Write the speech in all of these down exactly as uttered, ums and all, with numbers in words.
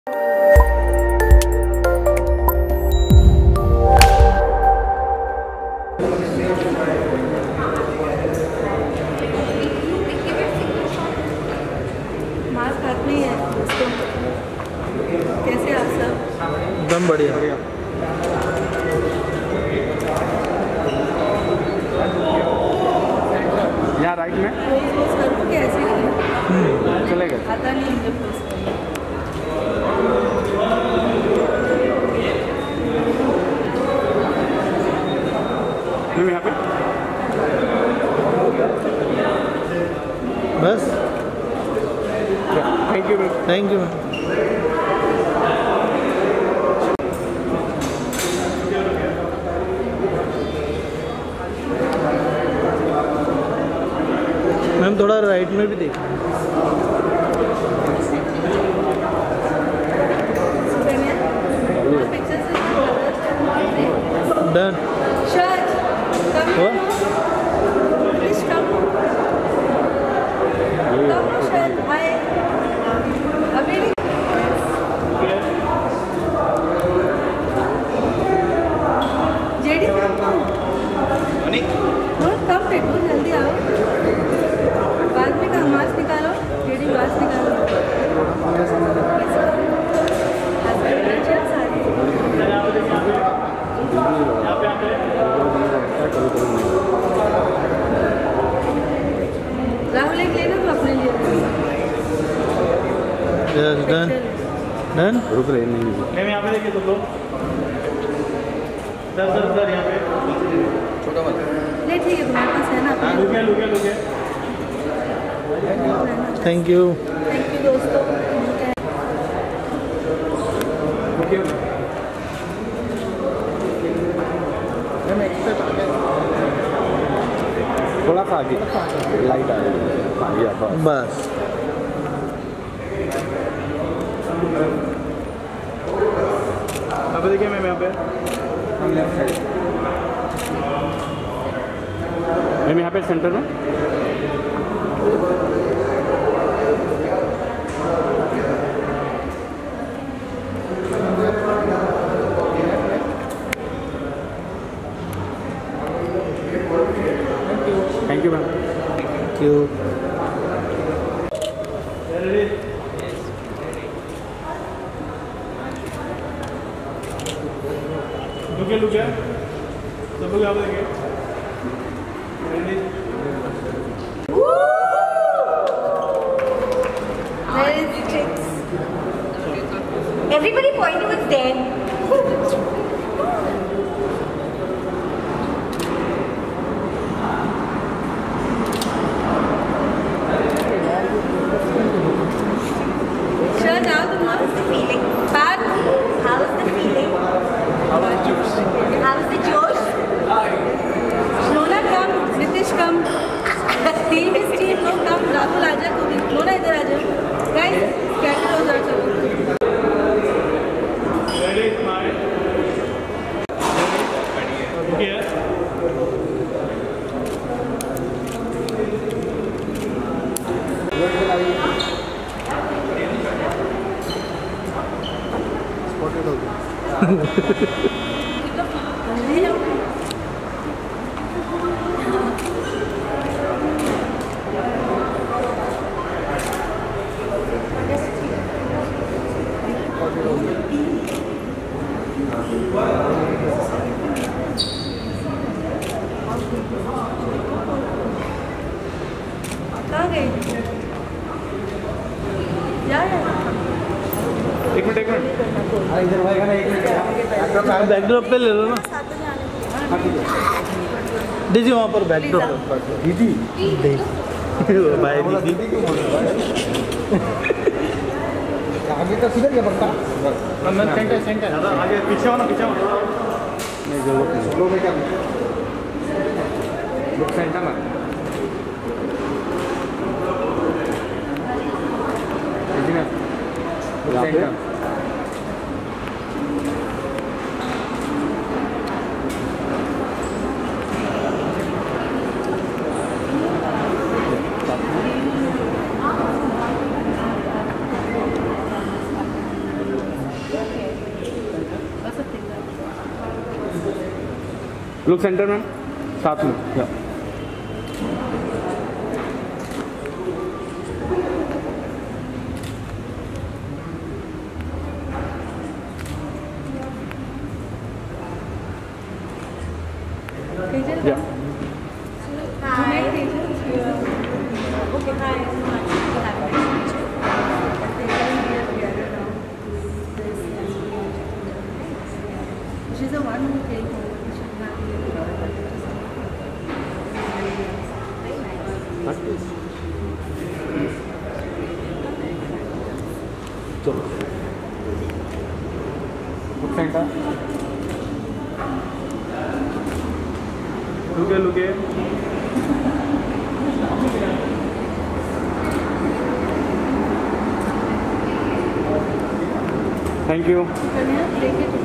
Mask हाथ में ही है दोस्तों। कैसे आप सब? एकदम बढ़िया बढ़िया। यहाँ राइट में पोस्ट करूँ कि ऐसे ही चलेगा? आता नहीं मुझे पोस्ट करना। मैम यहाँ पे बस thank you ma'am. Thank you ma'am. Ma'am थोड़ा राइट में भी देख। डन। जल्दी आओ, बाद में का मास्क निकालो, जेडी मास्क निकालो। राहुल एक लेना तो अपने लिए। Done done. रुक रहे नहीं मैम यहाँ पे देखिए तो लोग सर सर सर यहाँ पे छोटा वाला ले ठीक है, तुम्हारे पास है ना? हाँ लुक है लुक है लुक है। Thank you. थैंक यू दोस्तों। थोड़ा सा आगे लाइट आ रही है आगे आप बस अब देखिए मैम यहाँ पे मैम यहाँ पे सेंटर में thank you ma'am. Thank you. Look है लुक है सब लोग यहाँ पे देखिए। Everybody pointing was there. Sure, now the how's the feeling? Pat, how's the feeling? How's the Josh? Lona come, Nitish come. Team is team, no come. Rahul आजा तू भी. Lona इधर आजा. Guys, scatter हो जाओ चलो. Ready, smile. Okay. स्पॉटेड हो गया। कहाँ गए? यार एक मिनट एक मिनट इधर भाई ना एक मिनट बैकड्रॉप पे ले लो ना दीदी, वहाँ पर बैकड्रॉप। दीदी भाई दीदी आगे का किधर गया बक्का? सेंटर सेंटर आगे पीछे हो ना पीछे हो। नहीं जरूरत नहीं। स्लो में क्या लुक सेंटर ना सेंटर लुक सेंटर मैम, साथ में या Tejas, या hi. Tejas, okay, hi. Nice to have you. Tejas, we are together now. This is she's the one who came home. She should not be able to do it. Very nice. चलो look centre, लुके लुके thank you. Kanya, take it.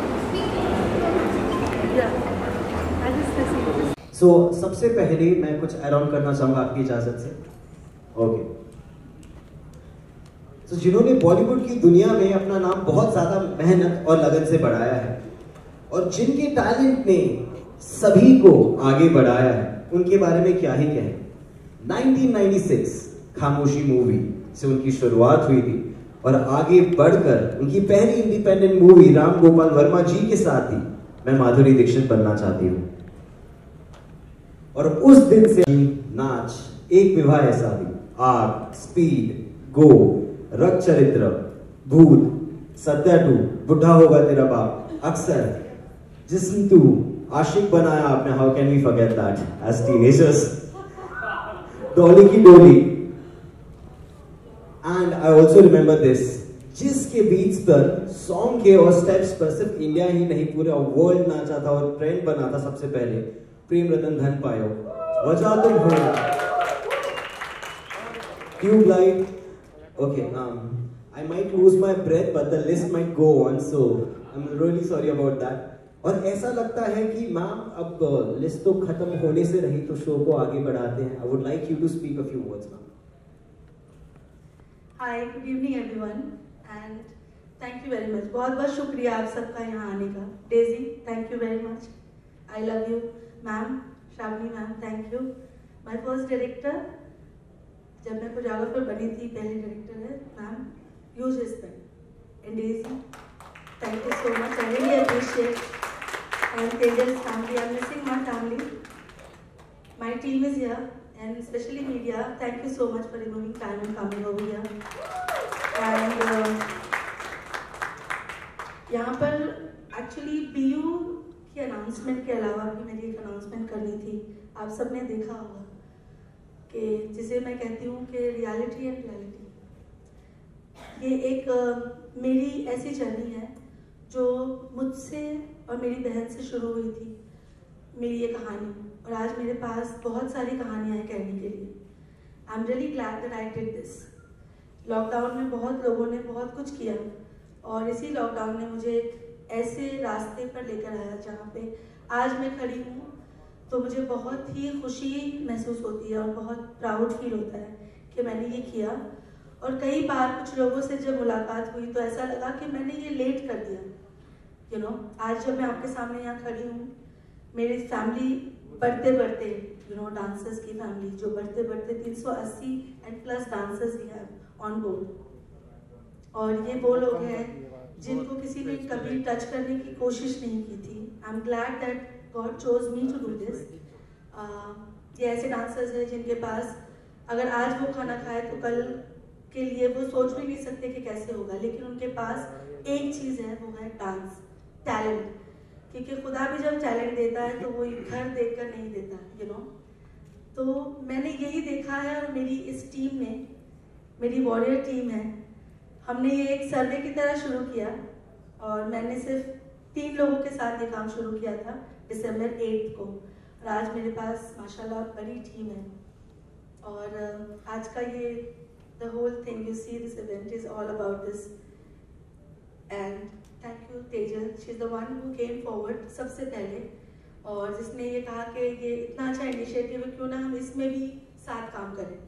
Yeah. I just received. So so, सबसे पहले मैं कुछ add on करना चाहूंगा आपकी इजाजत से। Okay okay. तो so, जिन्होंने बॉलीवुड की दुनिया में अपना नाम बहुत ज्यादा मेहनत और लगन से बढ़ाया है और जिनके टैलेंट ने सभी को आगे बढ़ाया है, उनके बारे में क्या ही कहें। Nineteen ninety six Khamoshi movie से उनकी शुरुआत हुई थी और आगे बढ़कर उनकी पहली इंडिपेंडेंट मूवी राम गोपाल वर्मा जी के साथ ही मैं माधुरी दीक्षित बनना चाहती हूँ। और उस दिन से नाच, एक विवाह ऐसा भी, आग, स्पीड, गो, रक्त चरित्र, भूत, सत्या टू, बुढ़ा होगा तेरा बाप, अक्सर, जिस्म to, Aashiq Banaya Aapne, how can we forget that as teenagers, Dolly Ki Doli, and I also remember this, जिसके बीट्स पर, सॉन्ग के और स्टेप्स पर सिर्फ इंडिया ही नहीं पूरा वर्ल्ड नाचा था और ट्रेंड बना था सबसे पहले, प्रेम रतन धन पायो, Wajah Tum Ho, Tubelight, okay, um, I might lose my breath but the list might go on, so I'm really sorry about that. और ऐसा लगता है कि मैम अब लिस्ट तो खत्म होने से रही तो शो को आगे बढ़ाते हैं। I would like you to speak a few words, ma'am. Hi, good evening everyone and thank you very much. बहुत बहुत शुक्रिया आप सबका यहाँ आने का। Daisy, thank you very much. I love you, ma'am. Shravani ma'am, thank you. My first director, जब मैं कोरियोग्राफर बनी थी, पहले डायरेक्टर है ma'am, huge respect. And Daisy, thank you so much, I really appreciate. And Tejas family, I am missing my family, my team is here and specially media, thank you so much for removing time and coming over here. And यहाँ पर actually बीयू की announcement के अलावा भी मेरी एक announcement करनी थी। आप सबने देखा होगा कि जिसे मैं कहती हूँ कि रियलिटी एंड रियलिटी, ये एक uh, मेरी ऐसी जर्नी है जो मुझसे और मेरी बहन से शुरू हुई थी, मेरी ये कहानी, और आज मेरे पास बहुत सारी कहानियाँ हैं कहने के लिए। I am really glad that I did this. Lockdown में बहुत लोगों ने बहुत कुछ किया और इसी लॉकडाउन ने मुझे एक ऐसे रास्ते पर लेकर आया जहाँ पे आज मैं खड़ी हूँ, तो मुझे बहुत ही खुशी महसूस होती है और बहुत प्राउड फील होता है कि मैंने ये किया। और कई बार कुछ लोगों से जब मुलाकात हुई तो ऐसा लगा कि मैंने ये लेट कर दिया, यू नो। आज जब मैं आपके सामने यहाँ खड़ी हूँ, मेरी फैमिली बढ़ते बढ़ते, यू नो, डांसर्स की फैमिली जो बढ़ते बढ़ते तीन सौ अस्सी एंड प्लस डांसर्स भी हैं ऑन बोर्ड, और ये वो लोग हैं जिनको किसी ने कभी टच करने की कोशिश नहीं की थी। I am glad that God chose me to do this. uh, ये ऐसे डांसर्स हैं जिनके पास अगर आज वो खाना खाए तो कल के लिए वो सोच भी नहीं सकते कि कैसे होगा, लेकिन उनके पास एक चीज़ है, वो है डांस, टैलेंट। क्योंकि खुदा भी जब टैलेंट देता है तो वो घर देखकर नहीं देता, यू नो। तो मैंने यही देखा है और मेरी इस टीम ने, मेरी वॉरियर टीम है, हमने ये एक सर्वे की तरह शुरू किया और मैंने सिर्फ तीन लोगों के साथ ये काम शुरू किया था दिसंबर एट को, और आज मेरे पास माशाल्लाह बड़ी टीम है। और आज का ये the whole thing, you see this event is all about this. And thank you Tejal, she is the one who came forward सबसे पहले, और जिसने ये कहा कि ये इतना अच्छा इनिशिएटिव है, क्यों ना हम इसमें भी साथ काम करें।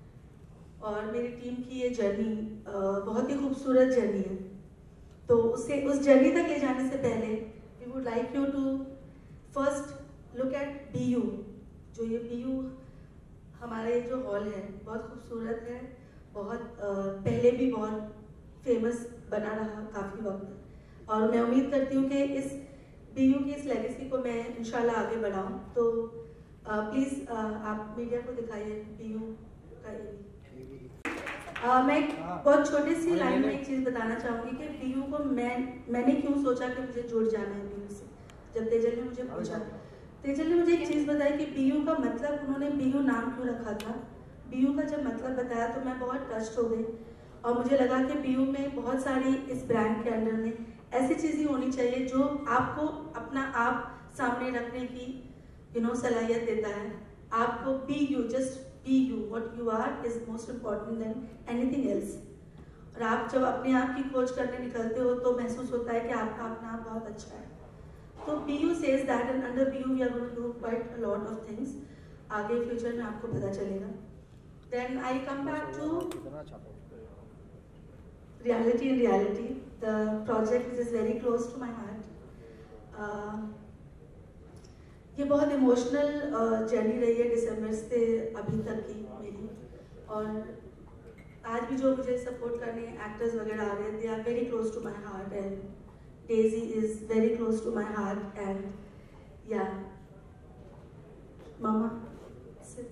और मेरी टीम की ये जर्नी बहुत ही खूबसूरत जर्नी है, तो उससे उस जर्नी तक ले जाने से पहले we would like you to first look at be you. जो ये बी यू हमारे जो हॉल है बहुत खूबसूरत है, बहुत आ, पहले भी बहुत फेमस बना रहा काफ़ी वक्त, और मैं उम्मीद करती हूँ कि इस बी यू की इस लेगेसी को मैं इंशाल्लाह आगे बढ़ाऊँ। तो प्लीज़ आप मीडिया को दिखाइए बी यू का एवी। Uh, मैं बहुत छोटी सी लाइन में एक चीज़ बताना चाहूँगी कि बी यू को मैं मैंने क्यों सोचा कि मुझे जुड़ जाना है बी यू से। जब तेजल ने मुझे पूछा, तेजल ने मुझे एक चीज़ बताई कि बी यू का मतलब, उन्होंने बी यू नाम क्यों रखा था। बी यू का जब मतलब बताया तो मैं बहुत टस्ट हो गई, और मुझे लगा कि बी यू में बहुत सारी इस ब्रांड के अंडर में ऐसी चीज़ें होनी चाहिए जो आपको अपना आप सामने रखने की यू नो सलाहियत देता है। आपको be you, just be you, what you are is most important than anything else. और आप जब अपने आप की खोज करने निकलते हो तो महसूस होता है कि आपका अपना आप बहुत अच्छा है। तो be you says that, and under be you we are going to do quite a lot of things. आगे फ्यूचर में आपको पता चलेगा। Then I come back to reality and reality, the project which is very close to my heart. uh, ये बहुत emotional journey रही है दिसंबर से अभी तक की मेरी, और आज भी जो मुझे सपोर्ट करने एक्टर्स वगैरह आ रहे हैं, they are very close to my heart, and Daisy is very close to my heart, and yeah mama sit.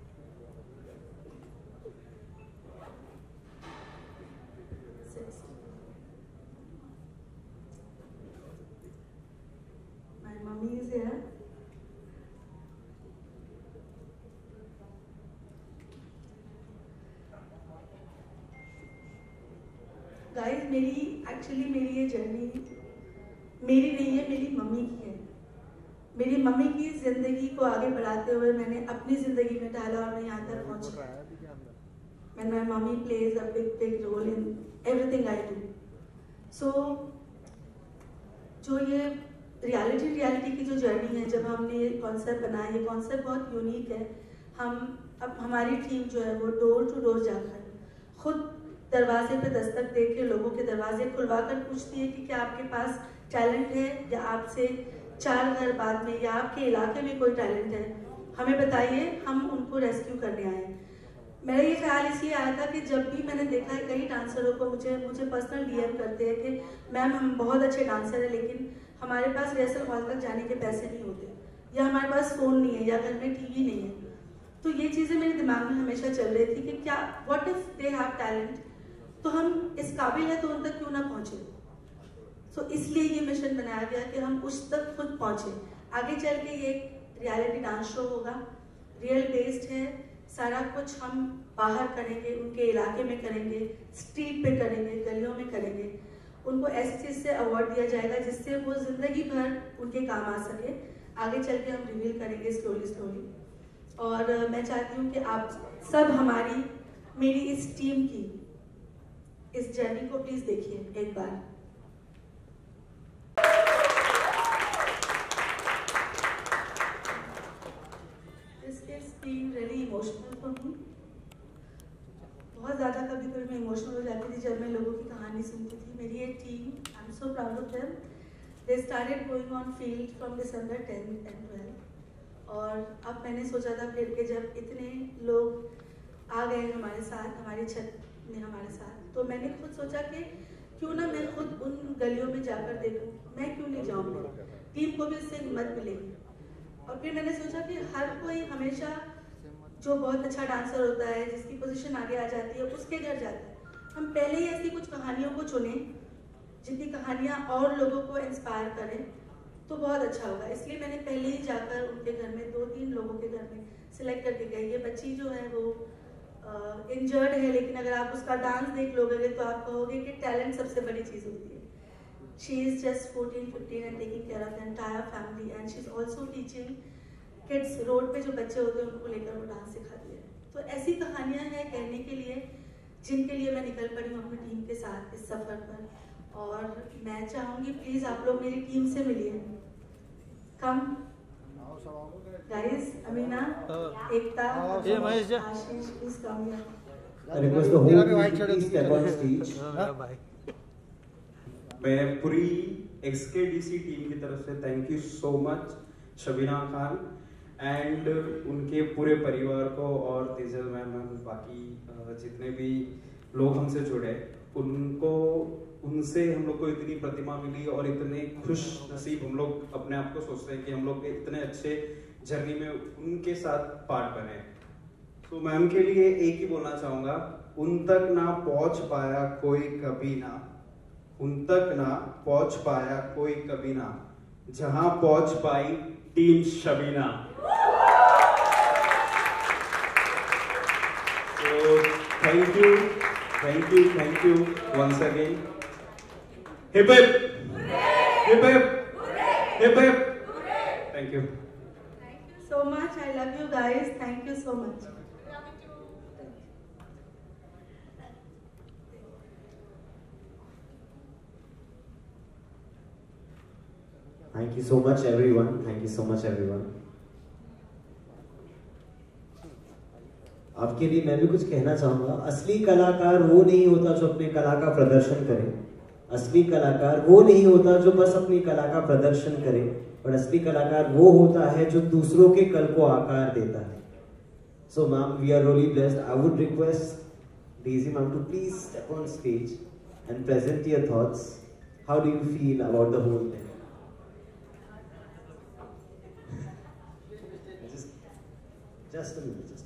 My mommy is here. Guys, मेरी एक्चुअली मेरी ये जर्नी मेरी नहीं है, मेरी मम्मी की है। मेरी मम्मी की जिंदगी को आगे बढ़ाते हुए मैंने अपनी जिंदगी में डाला और मैं यहाँ तक पहुँची। And my mommy plays a big big role in everything I do. So जो ये रियलिटी रियलिटी की जो जर्नी है, जब हमने ये कॉन्सेप्ट बनाया, ये कॉन्सेप्ट बहुत यूनिक है। हम अब हमारी टीम जो है वो डोर टू डोर जाकर खुद दरवाजे पे दस्तक दे के लोगों के दरवाजे खुलवा कर पूछती है कि क्या आपके पास टैलेंट है, या आपसे चार घर बाद में या आपके इलाके में कोई टैलेंट है, हमें बताइए, हम उनको रेस्क्यू करने आए हैं। मेरा ये ख्याल इसलिए आया था कि जब भी मैंने देखा है कई डांसरों को मुझे मुझे पर्सनल डीएम करते हैं कि मैम हम बहुत अच्छे डांसर हैं, लेकिन हमारे पास रिहर्सल हॉल तक जाने के पैसे नहीं होते, या हमारे पास फ़ोन नहीं है, या घर में टीवी नहीं है। तो ये चीज़ें मेरे दिमाग में हमेशा चल रही थी कि क्या what if they have talent, तो हम इस काबिल है तो उन तक क्यों ना पहुँचे। तो so, इसलिए ये मिशन बनाया गया कि हम उस तक खुद पहुँचे। आगे चल के ये एक रियलिटी डांस शो होगा, रियल बेस्ड है, सारा कुछ हम बाहर करेंगे, उनके इलाके में करेंगे, स्ट्रीट पे करेंगे, गलियों में करेंगे। उनको ऐसी चीज़ से अवार्ड दिया जाएगा जिससे वो जिंदगी भर उनके काम आ सके। आगे चल के हम रिवील करेंगे स्लोली स्लोली। और मैं चाहती हूँ कि आप सब हमारी मेरी इस टीम की इस जर्नी को प्लीज देखिए एक बार। This is being really emotional for me. बहुत ज़्यादा कभी कभी मैं इमोशनल हो जाती थी जब मैं लोगों की कहानी सुनती थी। मेरी एक team, I am so proud of them, they started going on field from December tenth and twelfth. और अब मैंने सोचा था फिर के जब इतने लोग आ गए हमारे साथ, हमारी छत में हमारे साथ, तो मैंने खुद सोचा कि क्यों ना मैं खुद उन गलियों में जाकर देखूं, मैं क्यों नहीं जाऊंगी, टीम को भी इससे हिम्मत मिलेगी। और फिर मैंने सोचा कि हर कोई हमेशा जो बहुत अच्छा डांसर होता है, जिसकी पोजीशन आगे आ जाती है, उसके घर जाता है। हम पहले ही ऐसी कुछ कहानियों को चुनें जिनकी कहानियाँ और लोगों को इंस्पायर करें, तो बहुत अच्छा होगा। इसलिए मैंने पहले ही जाकर उनके घर में दो तीन लोगों के घर में सिलेक्ट करके गई। ये बच्ची जो है वो इंजर्ड uh, है, लेकिन अगर आप उसका डांस देख लोगे तो आप कहोगे कि टैलेंट सबसे बड़ी चीज़ होती है। She is just fourteen fifteen and taking care of the entire family, and she is also teaching kids. Road पे जो बच्चे होते हैं उनको लेकर वो डांस सिखाती है। तो ऐसी कहानियाँ हैं कहने के लिए, जिनके लिए मैं निकल पड़ी हूँ अपनी टीम के साथ इस सफ़र पर। और मैं चाहूँगी प्लीज़ आप लोग मेरी टीम से मिलिए। Come guys, Amina, Ekta, Ashish, please come here. I request the whole team to please step on stage. मैं पूरी एक्सकेडीसी टीम की तरफ से thank you so much. Shabina Khan and उनके पूरे परिवार को और तेजल मैम एंड बाकी जितने भी लोग हमसे जुड़े उनको उनसे हम लोग को इतनी प्रतिमा मिली और इतने खुश नसीब हम लोग अपने आप को सोचते हैं कि हम लोग इतने अच्छे जर्नी में उनके साथ पार्ट बने। तो मैम के लिए एक ही बोलना चाहूंगा, उन तक ना पहुंच पाया कोई कभी ना, उन तक ना पहुंच पाया कोई कभी ना, जहां पहुंच पाई team Shabina. So thank you, thank you, thank you once again. Hip hip, hip hip, hip hip. Thank you. Thank you so much. I love you guys. Thank you so much. Thank you so much everyone. Thank you so much everyone. आपके लिए मैं भी कुछ कहना चाहूंगा। असली कलाकार वो नहीं होता जो अपने कला का प्रदर्शन करे, असली कलाकार वो नहीं होता जो बस अपनी कला का प्रदर्शन करे, और असली कलाकार वो होता है जो दूसरों के कल को आकार देता है। So ma'am, we are really blessed. I would request Daisy ma'am to please step on stage and present your thoughts. How do you feel about the whole thing? Just, just a minute. Just a minute.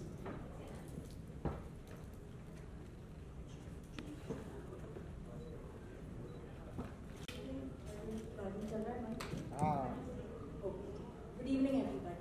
Good evening, everybody.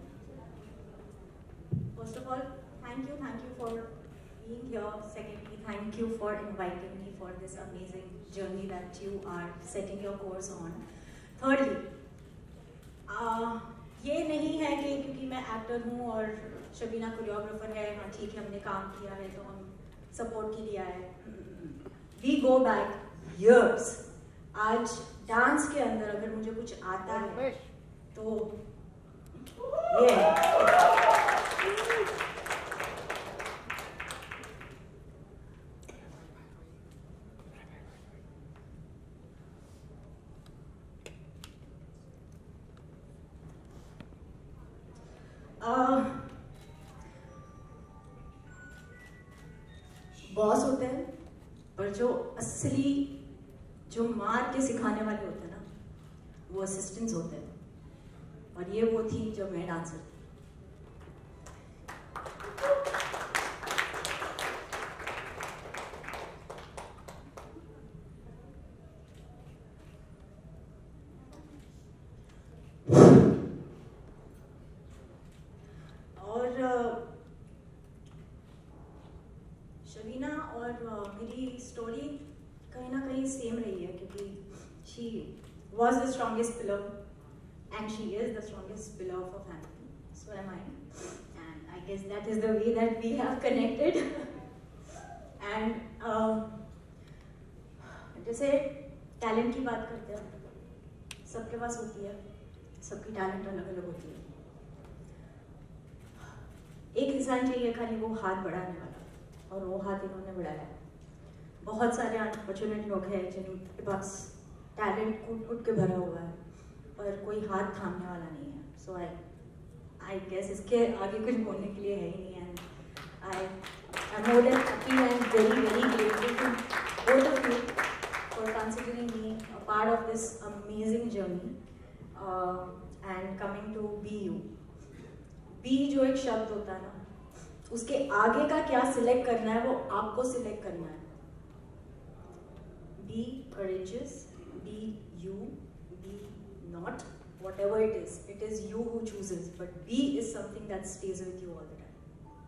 First of all, thank you, thank you for being here. Secondly, thank you for inviting me for this amazing journey that you are setting your course on. Thirdly, uh, ये नहीं है कि क्योंकि मैं actor हूँ और Shabina choreographer है, हाँ ठीक है हमने काम किया है तो हम सपोर्ट के लिए आए। We go back years. आज डांस के अंदर अगर मुझे कुछ आता है तो ये बॉस होते हैं और जो असली जो मार के सिखाने वाले होते हैं ना वो असिस्टेंट्स होते हैं, और ये वो थी जब मैं डांसर थी। और शबीना और मेरी स्टोरी कहीं ना कहीं सेम रही है क्योंकि she was the strongest pillar and she is the strongest pillar of our family. So am I, and I guess that is the way that we have connected. and uh, जैसे talent की बात करते हैं, सबके पास होती है, सबकी talent अलग अलग होती है। एक इंसान चाहिए खाली वो हाथ बढ़ाने वाला, और वो हाथ इन्होंने बढ़ाया। बहुत सारे अनफॉर्चुनेट लोग हैं जिनके पास टैलेंट कूट कूट के भरा हुआ है पर कोई हाथ थामने वाला नहीं है। सो आई आई गेस इसके आगे कुछ बोलने के लिए है ही नहीं। And I I am more than happy and very very grateful to both of you for considering me a part of this amazing journey and coming to be you. Be जो एक शब्द होता है ना, उसके आगे का क्या सिलेक्ट करना है वो आपको सिलेक्ट करना है। Be courageous, be you, be not, whatever it is. It is you who chooses, but be is something that stays with you all the time.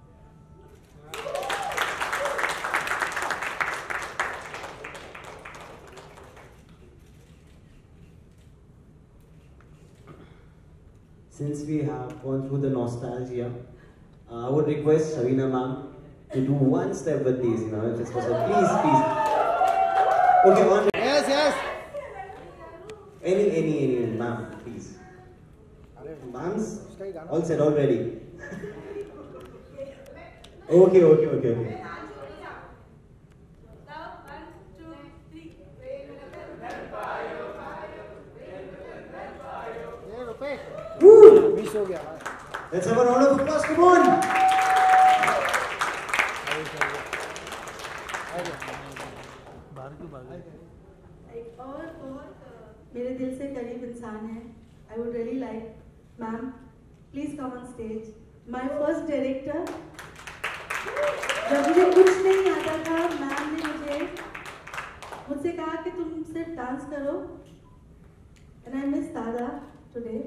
Since we have gone through the nostalgia, uh, I would request Shabina ma'am to do one step with Daisy now, if it's possible. Please, please. Okay, on. Yes, yes. Any, any, any, ma'am, please. Ma'am's all said already. Okay, okay, okay, okay. Woo! Miss हो गया। Let's have a round of applause, come on! एक और बहुत मेरे दिल से करीब इंसान है। I would really like ma'am please come on stage. My first director, जब मुझे कुछ नहीं आता था मैम ने मुझे मुझसे कहा कि तुम सिर्फ डांस करो, एंड आई मिस दादा today.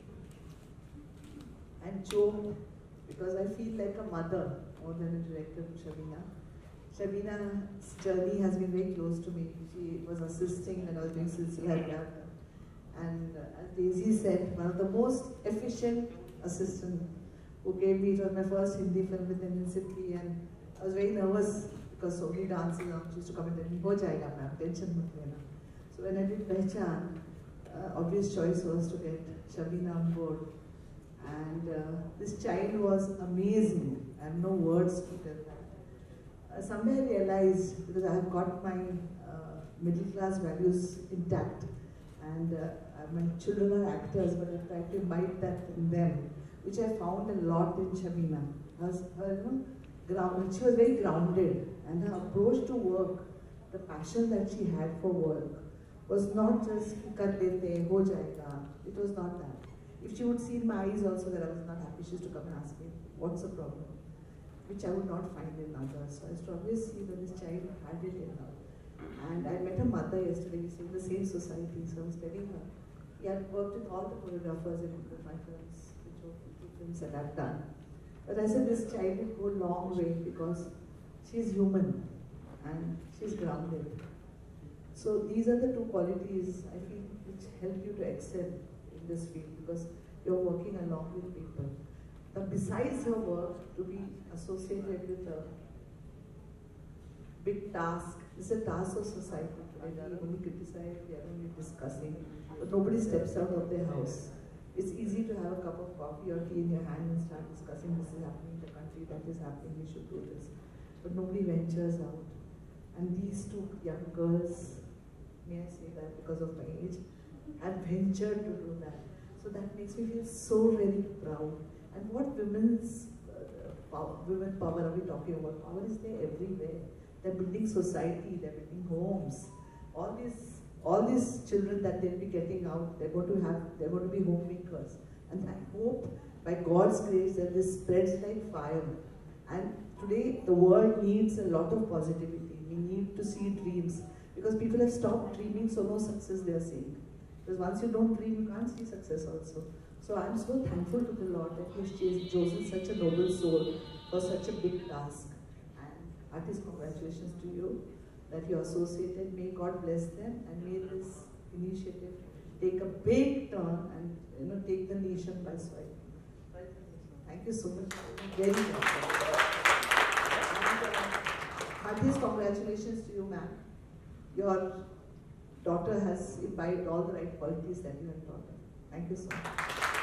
And Joe, because I feel like a mother more than a director to Shabina. Shabina's journey has been very close to me. She was assisting when I was doing Silsila Hyderabad. And uh, as Daisy said, one of the most efficient assistant who gave me, it was my first Hindi film with Indian City, and I was very nervous because so many dances now, she used to come and tell me, ho jayega ma'am, tension mat lena. So when I did Pehchan, uh, obvious choice was to get Shabina on board. And uh, this child was amazing. I have no words to tell that. Uh, somewhere I realized, because I have got my uh, middle class values intact, and uh, my children are actors, but I tried to imbibe that in them, which I found a lot in Shabina. Her, her, you know, ground, she was very grounded, and her approach to work, the passion that she had for work, was not just kar lete, ho jayega. It was not that. If she would see in my eyes also that I was not happy, she used to come and ask me, what's the problem? Which I would not find in others. So I strongly see that this child had it in her. And I met her mother yesterday, we stay in the same society, so I was telling her, he had worked with all the choreographers in my films, which were two films that I've done. But I said this child will go a long way because she's human and she's grounded. So these are the two qualities I feel which help you to excel in this field, because you're working along with people. But besides her work, to be associated with a big task, it's a task of society. Today we only criticize, we are only discussing, but nobody steps out of their house. It's easy to have a cup of coffee or tea in your hand and start discussing this is happening in the country, that is happening, we should do this. But nobody ventures out. And these two young girls, may I say that because of my age, have ventured to do that. So that makes me feel so very proud. And what women's uh, power, women power are we talking about? Power is there everywhere. They're building society, they're building homes. All these, all these children that they'll be getting out, they're going to have, they're going to be homemakers. And I hope, by God's grace, that this spreads like fire. And today, the world needs a lot of positivity. We need to see dreams. Because people have stopped dreaming, so no success they are seeing. Because once you don't dream, you can't see success also. So I'm so thankful to the Lord that He has chosen such a noble soul for such a big task. And artists, congratulations to you that you're associated. May God bless them, and may this initiative take a big turn and, you know, take the nation by storm. Thank you so much. Very much. Artists, congratulations to you, ma'am. Your daughter has imbibed all the right qualities that you have taught her. Thank you so much.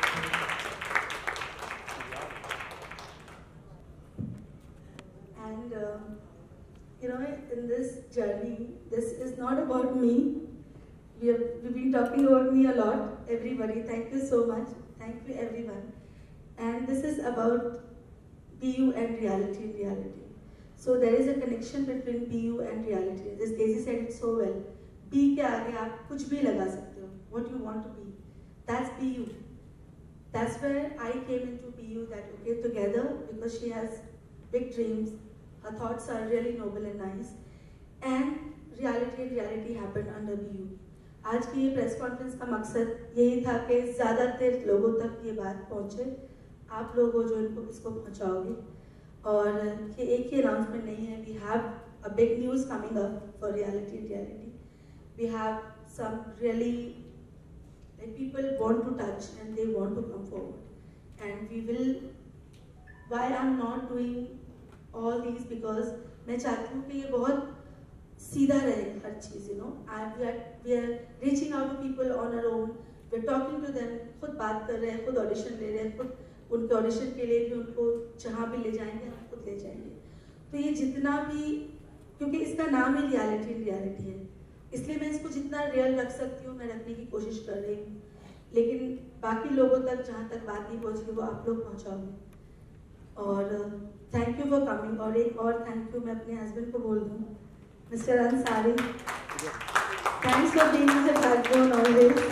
And uh, you know, in this journey, this is not about me. We have we've been talking about me a lot. Everybody, thank you so much. Thank you, everyone. And this is about B U and reality in reality. So there is a connection between B U and reality. As Daisy said it so well. B के आगे आप कुछ भी लगा सकते हो. What you want to be. That's B U. That's where I came into B U. That okay, together, because she has big dreams. Her thoughts are really noble and nice. And reality and reality happened under B U. आज की ये press conference का मकसद यही था कि ज़्यादातर लोगों तक ये बात पहुँचे. आप लोग हो जो इनको इसको पहुँचाओगे. और ये एक ही अनाउंसमेंट नहीं है. We have a big news coming up for reality and reality. We have some really, like, people want to touch and they want to come forward. And we will, why I'm not doing all these, because मैं चाहती हूँ कि ये बहुत सीधा रहे हर चीज़, you know. And we are we are reaching out to people on our own. We're talking to them. खुद बात कर रहे हैं, खुद ऑडिशन ले रहे हैं, खुद उनके ऑडिशन के लिए भी उनको जहाँ भी ले जाएंगे हम खुद ले जाएंगे. तो ये जितना भी, क्योंकि इसका नाम ही रियलिटी रियलिटी है, इसलिए मैं इसको जितना रियल रख सकती हूँ मैं रखने की कोशिश कर रही हूँ. लेकिन बाकी लोगों तक जहाँ तक बात नहीं पहुँची वो आप लोग पहुँचाओगे। और थैंक यू फॉर कमिंग। और एक और थैंक यू मैं अपने हस्बैंड को बोल दूँ, mister Ansari, thanks for being my backbone always.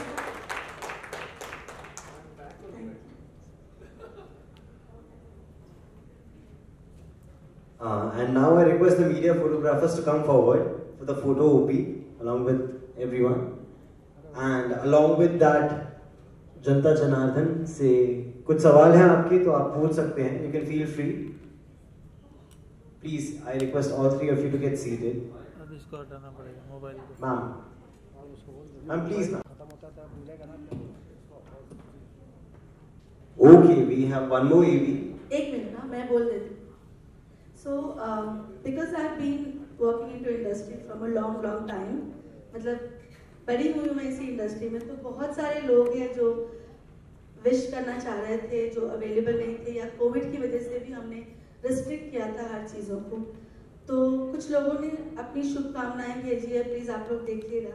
Uh, and now I request the media photographers to come forward for the photo O P along with everyone. And along with that, जनता जनार्दन से कुछ सवाल हैं आपके तो आप पूछ सकते हैं. You can feel free. Please, I request all three of you to get seated. अब इसको हटाना पड़ेगा मोबाइल को. Ma'am, ma'am, please, ma'am. Okay, we have one more A V. एक मिनट ना, मैं बोल देती हूँ. So, um, because I've been working into industry from a long, long time, मतलब बड़ी हुई मैं इसी इंडस्ट्री में, तो बहुत सारे लोग हैं जो विश करना चाह रहे थे, जो अवेलेबल नहीं थे, या कोविड की वजह से भी हमने रिस्ट्रिक्ट किया था हर चीज़ों को. तो कुछ लोगों ने अपनी शुभकामनाएं भेजी है, प्लीज़ आप लोग देखिएगा.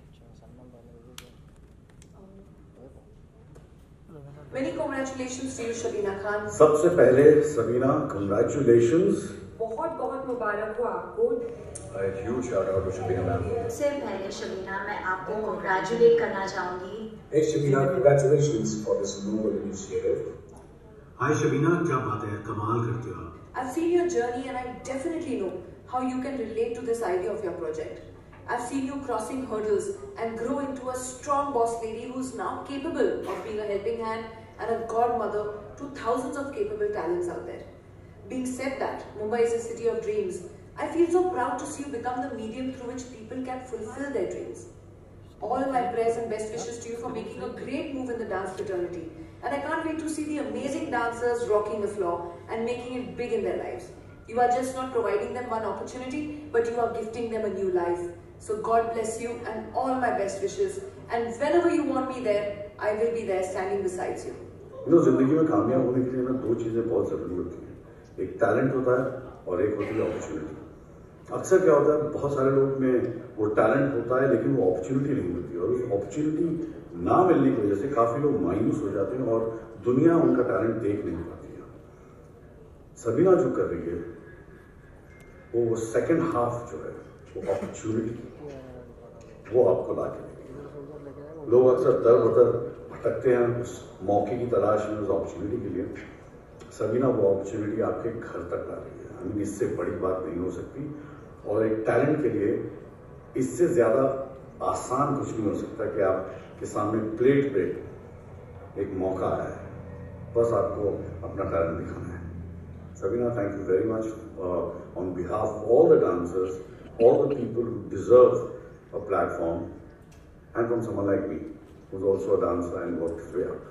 Many congratulations to you, Shabina Khan. सबसे पहले सबीना, congratulations. बहुत बहुत मुबारक हो आपको. A huge shout out to Shabina ma'am. सबसे पहले शबीना, मैं आपको congratulate करना चाहूँगी. Hey Shabina, congratulations for this noble initiative. Hi Shabina, क्या बात है, कमाल करते हो आप. I've seen your journey and I definitely know how you can relate to this idea of your project. I've seen you crossing hurdles and grow into a strong boss lady who's now capable of being a helping hand and a godmother to thousands of capable talents out there. Being said that, Mumbai is a city of dreams. I feel so proud to see you become the medium through which people can fulfill their dreams. All my prayers and best wishes to you for making a great move in the dance fraternity. And I can't wait to see the amazing dancers rocking the floor and making it big in their lives. You are just not providing them one opportunity, but you are gifting them a new life. So God bless you and all my best wishes. And whenever you want me there, I will be there standing beside you. You know, जिंदगी में कामयाब होने के लिए ना दो चीजें बहुत जरूरी होती हैं. एक टैलेंट होता है और एक होती है अपॉर्चुनिटी. अक्सर क्या होता है, बहुत सारे लोग में वो टैलेंट होता है लेकिन वो अपॉर्चुनिटी नहीं मिलती, और उस अपॉर्चुनिटी ना मिलने की वजह से काफी लोग मायूस हो जाते हैं और दुनिया उनका टैलेंट देख नहीं पाती है. सबीना जो कर रही है वो सेकंड हाफ जो है वो अपॉर्चुनिटी वो आपको ला के देगी. लोग अक्सर दर बदर भटकते हैं उस मौके की तलाश में, उस अपॉर्चुनिटी के लिए. सबीना वो अपॉर्चुनिटी आपके घर तक ला रही है. आई मीन इससे बड़ी बात नहीं हो सकती, और एक टैलेंट के लिए इससे ज्यादा आसान कुछ नहीं हो सकता कि आपके सामने प्लेट पे एक मौका आया है, बस आपको अपना टैलेंट दिखाना है. Sabina, thank you very much on behalf of all the dancers, all the people who deserve a platform, and from someone like me, who's also a dancer and worked his way up.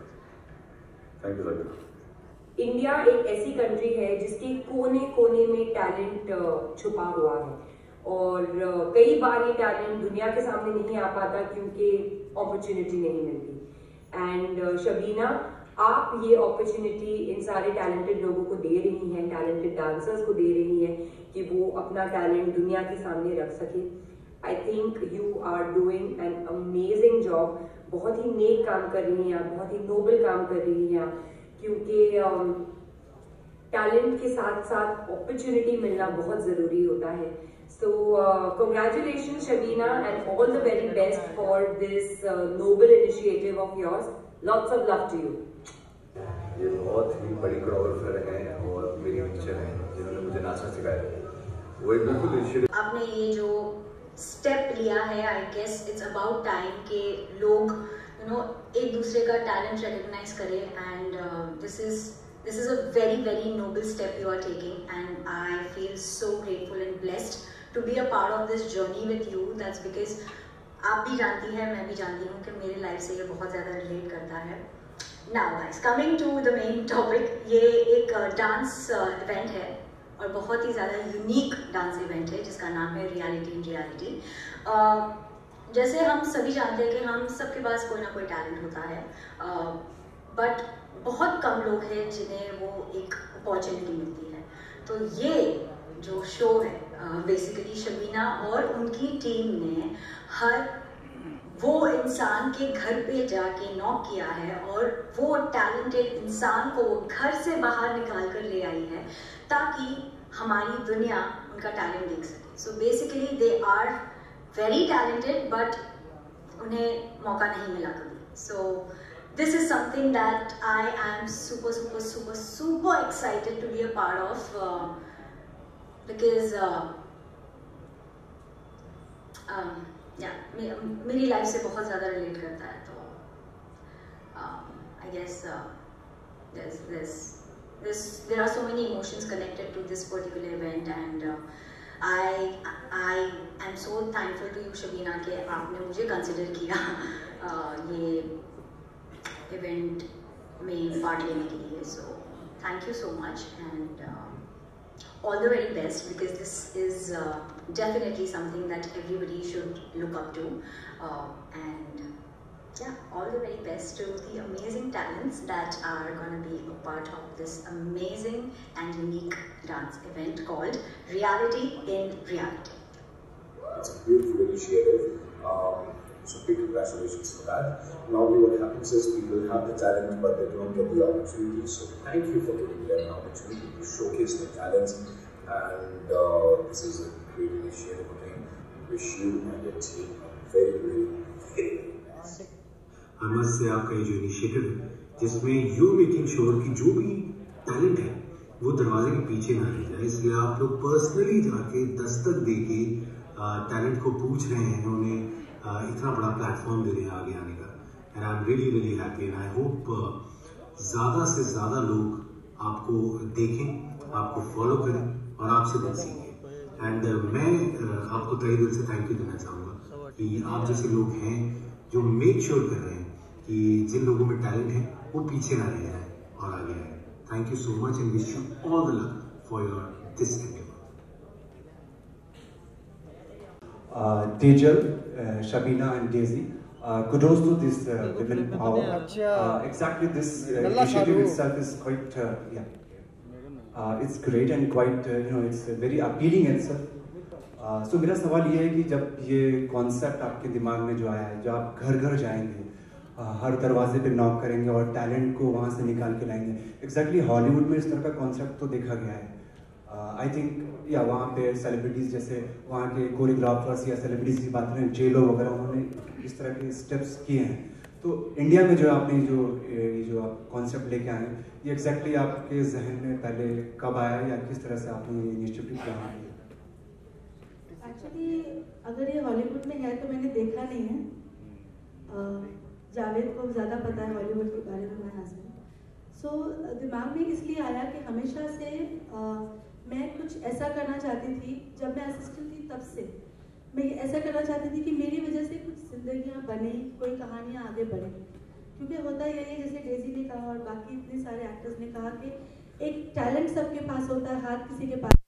Thank you, Sabina. India एक ऐसी country है जिसके कोने कोने में talent छुपा हुआ है, और कई बार ये टैलेंट दुनिया के सामने नहीं आ पाता क्योंकि अपॉर्चुनिटी नहीं मिलती. एंड शबीना, आप ये अपॉर्चुनिटी इन सारे टैलेंटेड लोगों को दे रही हैं, टैलेंटेड डांसर्स को दे रही हैं कि वो अपना टैलेंट दुनिया के सामने रख सके. I think you are doing an amazing job. बहुत ही नेक काम कर रही हैं आप, बहुत ही नोबल काम कर रही हैं आप, क्योंकि टैलेंट के साथ साथ अपॉर्चुनिटी मिलना बहुत ज़रूरी होता है. So congratulation Shabina and all the very best for this noble initiative of yours. Lots of love to you. ये बहुत ही बड़ी कोरियोग्राफर हैं और मेरी टीचर हैं जिन्होंने मुझे नाचना सिखाया. वो एक बिल्कुल इनिशिएटिव आपने ये जो स्टेप लिया है, I guess it's about time कि लोग यू नो एक दूसरे का टैलेंट रिकग्नाइज करें. And this is this is a very very noble step you are taking, and I feel so grateful and blessed to be a part of this journey with you. That's because आप भी जानती हैं, मैं भी जानती हूँ कि मेरी लाइफ से ये बहुत ज़्यादा रिलेट करता है. Now guys, coming to the main topic, ये एक डांस uh, इवेंट uh, है और बहुत ही ज़्यादा यूनिक डांस इवेंट है जिसका नाम है रियलिटी इन रियलिटी. जैसे हम सभी जानते हैं कि हम सबके पास कोई ना कोई टैलेंट होता है, बट uh, बहुत कम लोग हैं जिन्हें वो एक अपॉर्चुनिटी मिलती है. तो ये जो शो है बेसिकली uh, शबीना और उनकी टीम ने हर वो इंसान के घर पे जाके नॉक किया है और वो टैलेंटेड इंसान को घर से बाहर निकाल कर ले आई है ताकि हमारी दुनिया उनका टैलेंट देख सके. So basically they are very talented but उन्हें मौका नहीं मिला कभी. सो this is something that I am super super super super excited to be a part of uh, because uh, um, yeah मे, मेरी लाइफ से बहुत ज़्यादा रिलेट करता है. तो I guess there's there's there's there are so many emotions connected to this particular event and uh, I I am so thankful to you Shabina कि आपने मुझे कंसिडर किया uh, ये इवेंट में पार्ट लेने के लिए. So thank you so much and all the very best because this is definitely something that everybody should look up to and yeah all the very best to the amazing talents that are going to be a part of this amazing and unique dance event called Reality in Reality. It's a beautiful initiative. Um, So big congratulations for that. Normally what happens is people have the talent but they don't get the opportunity. So thank you for giving them an opportunity to showcase their talents. And uh, this is a great initiative again. Wish you and your team a very, very, very nice. I must say आपका ये जो initiative है जिसमें you making sure कि जो भी talent है वो दरवाजे के पीछे ना रह जाए, इसलिए आप लोग पर्सनली जाके दस्तक देके टैलेंट को पूछ रहे हैं, उन्हें Uh, इतना बड़ा प्लेटफॉर्म दे रहे हैं आगे आने का. And I am really really happy and I hope ज़्यादा से ज़्यादा लोग आपको देखें, आपको फॉलो करें और आपसे कुछ सीखें. एंड uh, मैं uh, आपको तहे दिल से थैंक यू देना चाहूँगा कि आप जैसे लोग हैं जो मेक श्योर कर रहे हैं कि जिन लोगों में टैलेंट है वो पीछे ना रह जाए और आगे आए. Thank you so much and wish you all the luck for your this endeavour. Tejal, uh, Shabina and Daisy, uh, kudos to this uh, women power. Uh, exactly this uh, initiative itself is quite, uh, yeah, uh, it's great and quite, uh, you know, it's very appealing itself. Uh, so मेरा सवाल ये है कि जब ये concept आपके दिमाग में जो आया है, जो आप घर घर जाएंगे, uh, हर दरवाजे पे नॉक करेंगे और टैलेंट को वहाँ से निकाल के लाएंगे, एक्जैक्टली हॉलीवुड में इस तरह का कॉन्सेप्ट तो देखा गया है. आई थिंक या वहाँ पे सेलिब्रिटीज़ जैसे वहाँ के कोरियोग्राफर्स या सेलिब्रिटीज़ की बात करें, जेलो वगैरह, उन्होंने इस तरह के स्टेप्स किए हैं. तो इंडिया में जो आपने जो ये जो आप कॉन्सेप्ट लेके आए हैं, ये एक्जैक्टली आपके जहन में पहले कब आया या किस तरह से आपने ये इनिशिएटिव किया? एक्चुअली अगर ये हॉलीवुड में है तो मैंने देखा नहीं है. जावेद को ज़्यादा पता है हॉलीवुड के बारे में, मेरे हस्बैंड. सो दिमाग में इसलिए आया कि हमेशा से uh, मैं कुछ ऐसा करना चाहती थी. जब मैं असिस्टेंट थी तब से मैं ऐसा करना चाहती थी कि मेरी वजह से कुछ जिंदगियां बने, कोई कहानियां आगे बढ़े. क्योंकि होता यही है, जैसे डेजी ने कहा और बाकी इतने सारे एक्टर्स ने कहा कि एक टैलेंट सबके पास होता है, हाथ किसी के पास.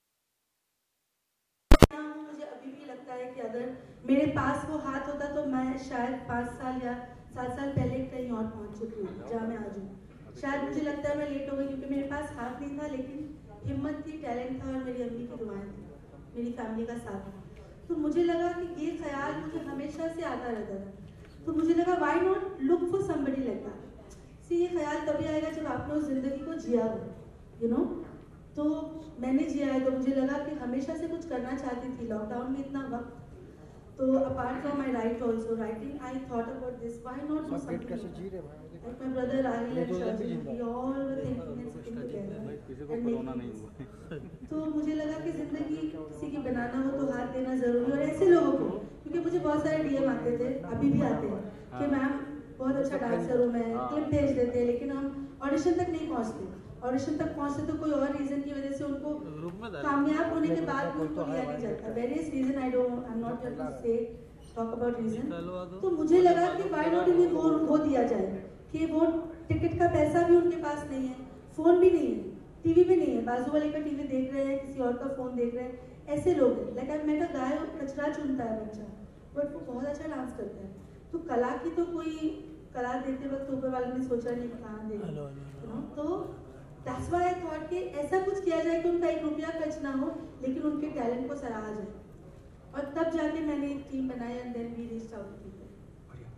मुझे अभी भी लगता है कि अगर मेरे पास वो हाथ होता तो मैं शायद पाँच साल या सात साल पहले कहीं और पहुंच चुकी हूँ जहाँ मैं आज हूँ. शायद मुझे लगता है मैं लेट हो गई क्योंकि मेरे पास हाथ नहीं था, लेकिन हिम्मत थी, टैलेंट था और मेरी अम्मी की दुआएं थी, मेरी फैमिली का साथ था. तो मुझे लगा कि ये ख्याल मुझे हमेशा से आता रहता था. तो मुझे लगा why not look for somebody like that. See ये ख्याल तभी आएगा जब आपने उस जिंदगी को जिया हो, यू नो. तो मैंने जिया है तो मुझे लगा कि हमेशा से कुछ करना चाहती थी. लॉकडाउन में इतना वक्त, तो apart from my right also writing, I thought about this, why not do something. Like my brother Rahil and Shazin, we all were thinking and sitting together and making. तो मुझे लगा कि जिंदगी किसी की बनाना हो तो हाथ देना जरूरी. और ऐसे लोगों को, क्योंकि मुझे बहुत सारे डीएम आते थे, अभी भी आते हैं कि मैम बहुत अच्छा डांसर हूँ मैं, क्लिप भेज देते हैं, लेकिन हम ऑडिशन तक नहीं पहुँचते. ऑडिशन तक पहुँचते तो कोई और रीजन की वजह से उनको कामयाब होने के बाद भी उनको लिया नहीं जाता. Various reason, I don't I am not going to say talk about reason. तो मुझे लगा कि व्हाई नॉट इन्हें वो वो दिया जाए कि वो टिकट का पैसा भी उनके पास नहीं है, फोन भी नहीं है, टीवी भी नहीं है, बाजू वाले का टीवी देख रहे हैं, किसी और का फोन देख रहे हैं. ऐसे लोग हैं. लाइक मैं का गाय कचरा चुनता है बच्चा, बट वो बहुत अच्छा डांस करता है. तो कला की तो कोई कला देते वक्त ऊपर वाले ने सोचा नहीं कहाँ देगा. तो दैट्स व्हाई आई थॉट कि ऐसा कुछ किया जाए कि उनका एक रुपया खर्च ना हो, लेकिन उनके टैलेंट को सराहा जाए. और तब जाके मैंने एक टीम बनाई and then we reached out to people.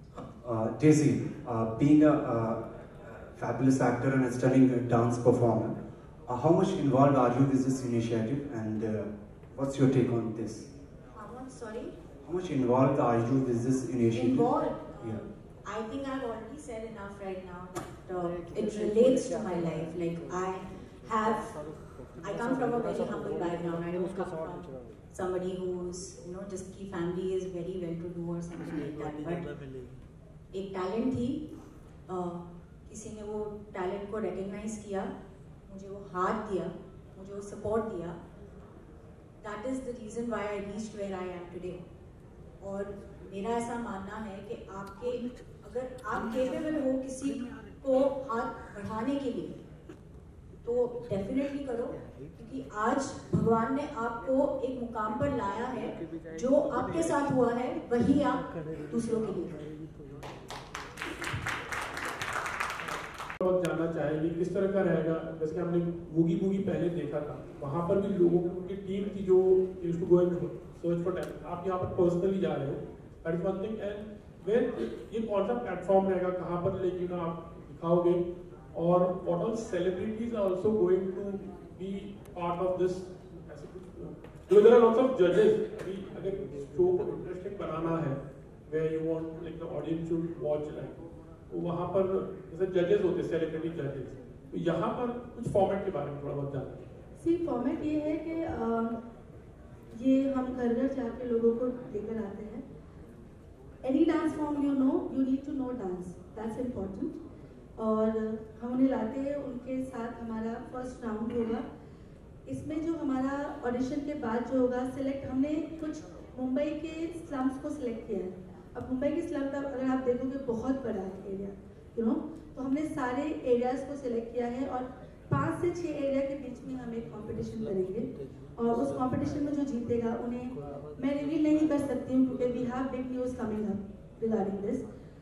uh, Daisy, uh, being a, a fabulous actor and a stunning dance performer, uh, how much involved are you with this initiative, and uh, what's your take on this? How much, sorry? How much involved are you with this initiative? Involved? Yeah. I think I've already said enough right now that uh, it relates to my life. Like I have, I come from a very humble background. I don't come from somebody who's, you know, just की family is very well to do or something like that. But एक talent थी, uh, किसी ने वो talent को recognize किया, मुझे वो हाथ दिया, मुझे वो support दिया. That is the reason why I reached where I am today. और मेरा ऐसा मानना है कि आपके अगर आप केपेबल हो किसी को हाथ बढ़ाने के लिए तो डेफिनेटली करो, क्योंकि आज भगवान ने आपको एक मुकाम पर लाया है. जो आपके साथ हुआ है वही आप दूसरों के लिए करें. जानना चाहेंगे किस तरह का रहेगा. जैसे हमने बूगी बूगी पहले देखा था, वहाँ पर भी लोगों की उनकी टीम थी जो used to go and search for talent. आप यहाँ पर पर्सनली जा रहे हो, दैट इज वन थिंग. एंड वेन ये कौन सा प्लेटफॉर्म रहेगा, कहाँ पर लेकिन आप दिखाओगे, और what all celebrities are also going to be part of this. So there are lots of judges. अगर शो को इंटरेस्टिंग बनाना है, where you want like the audience should watch like, तो वहाँ पर जैसे जजेस होते हैं, सेलिब्रिटी जजेस, तो यहाँ पर कुछ फॉर्मेट के बारे में थोड़ा बहुत जानना है. सी फॉर्मेट ये है कि आ, ये हम घर घर जाके लोगों को लेकर आते हैं. Any dance form you know, you need to know dance, that's important. और हम उन्हें लाते हैं, उनके साथ हमारा फर्स्ट राउंड होगा. इसमें जो हमारा ऑडिशन के बाद जो होगा सिलेक्ट, हमने कुछ मुंबई के स्लम्स को सिलेक्ट किया है. अब मुंबई के स्लम का अगर आप देखोगे बहुत बड़ा है एरिया, यू नो, तो हमने सारे एरियाज को सिलेक्ट किया है और पाँच से छः एरिया के बीच में हम एक कॉम्पिटिशन करेंगे. और उस कॉम्पिटिशन में जो जीतेगा उन्हें मैं रिवील नहीं कर सकती हूँ क्योंकि we have big news coming up regarding this.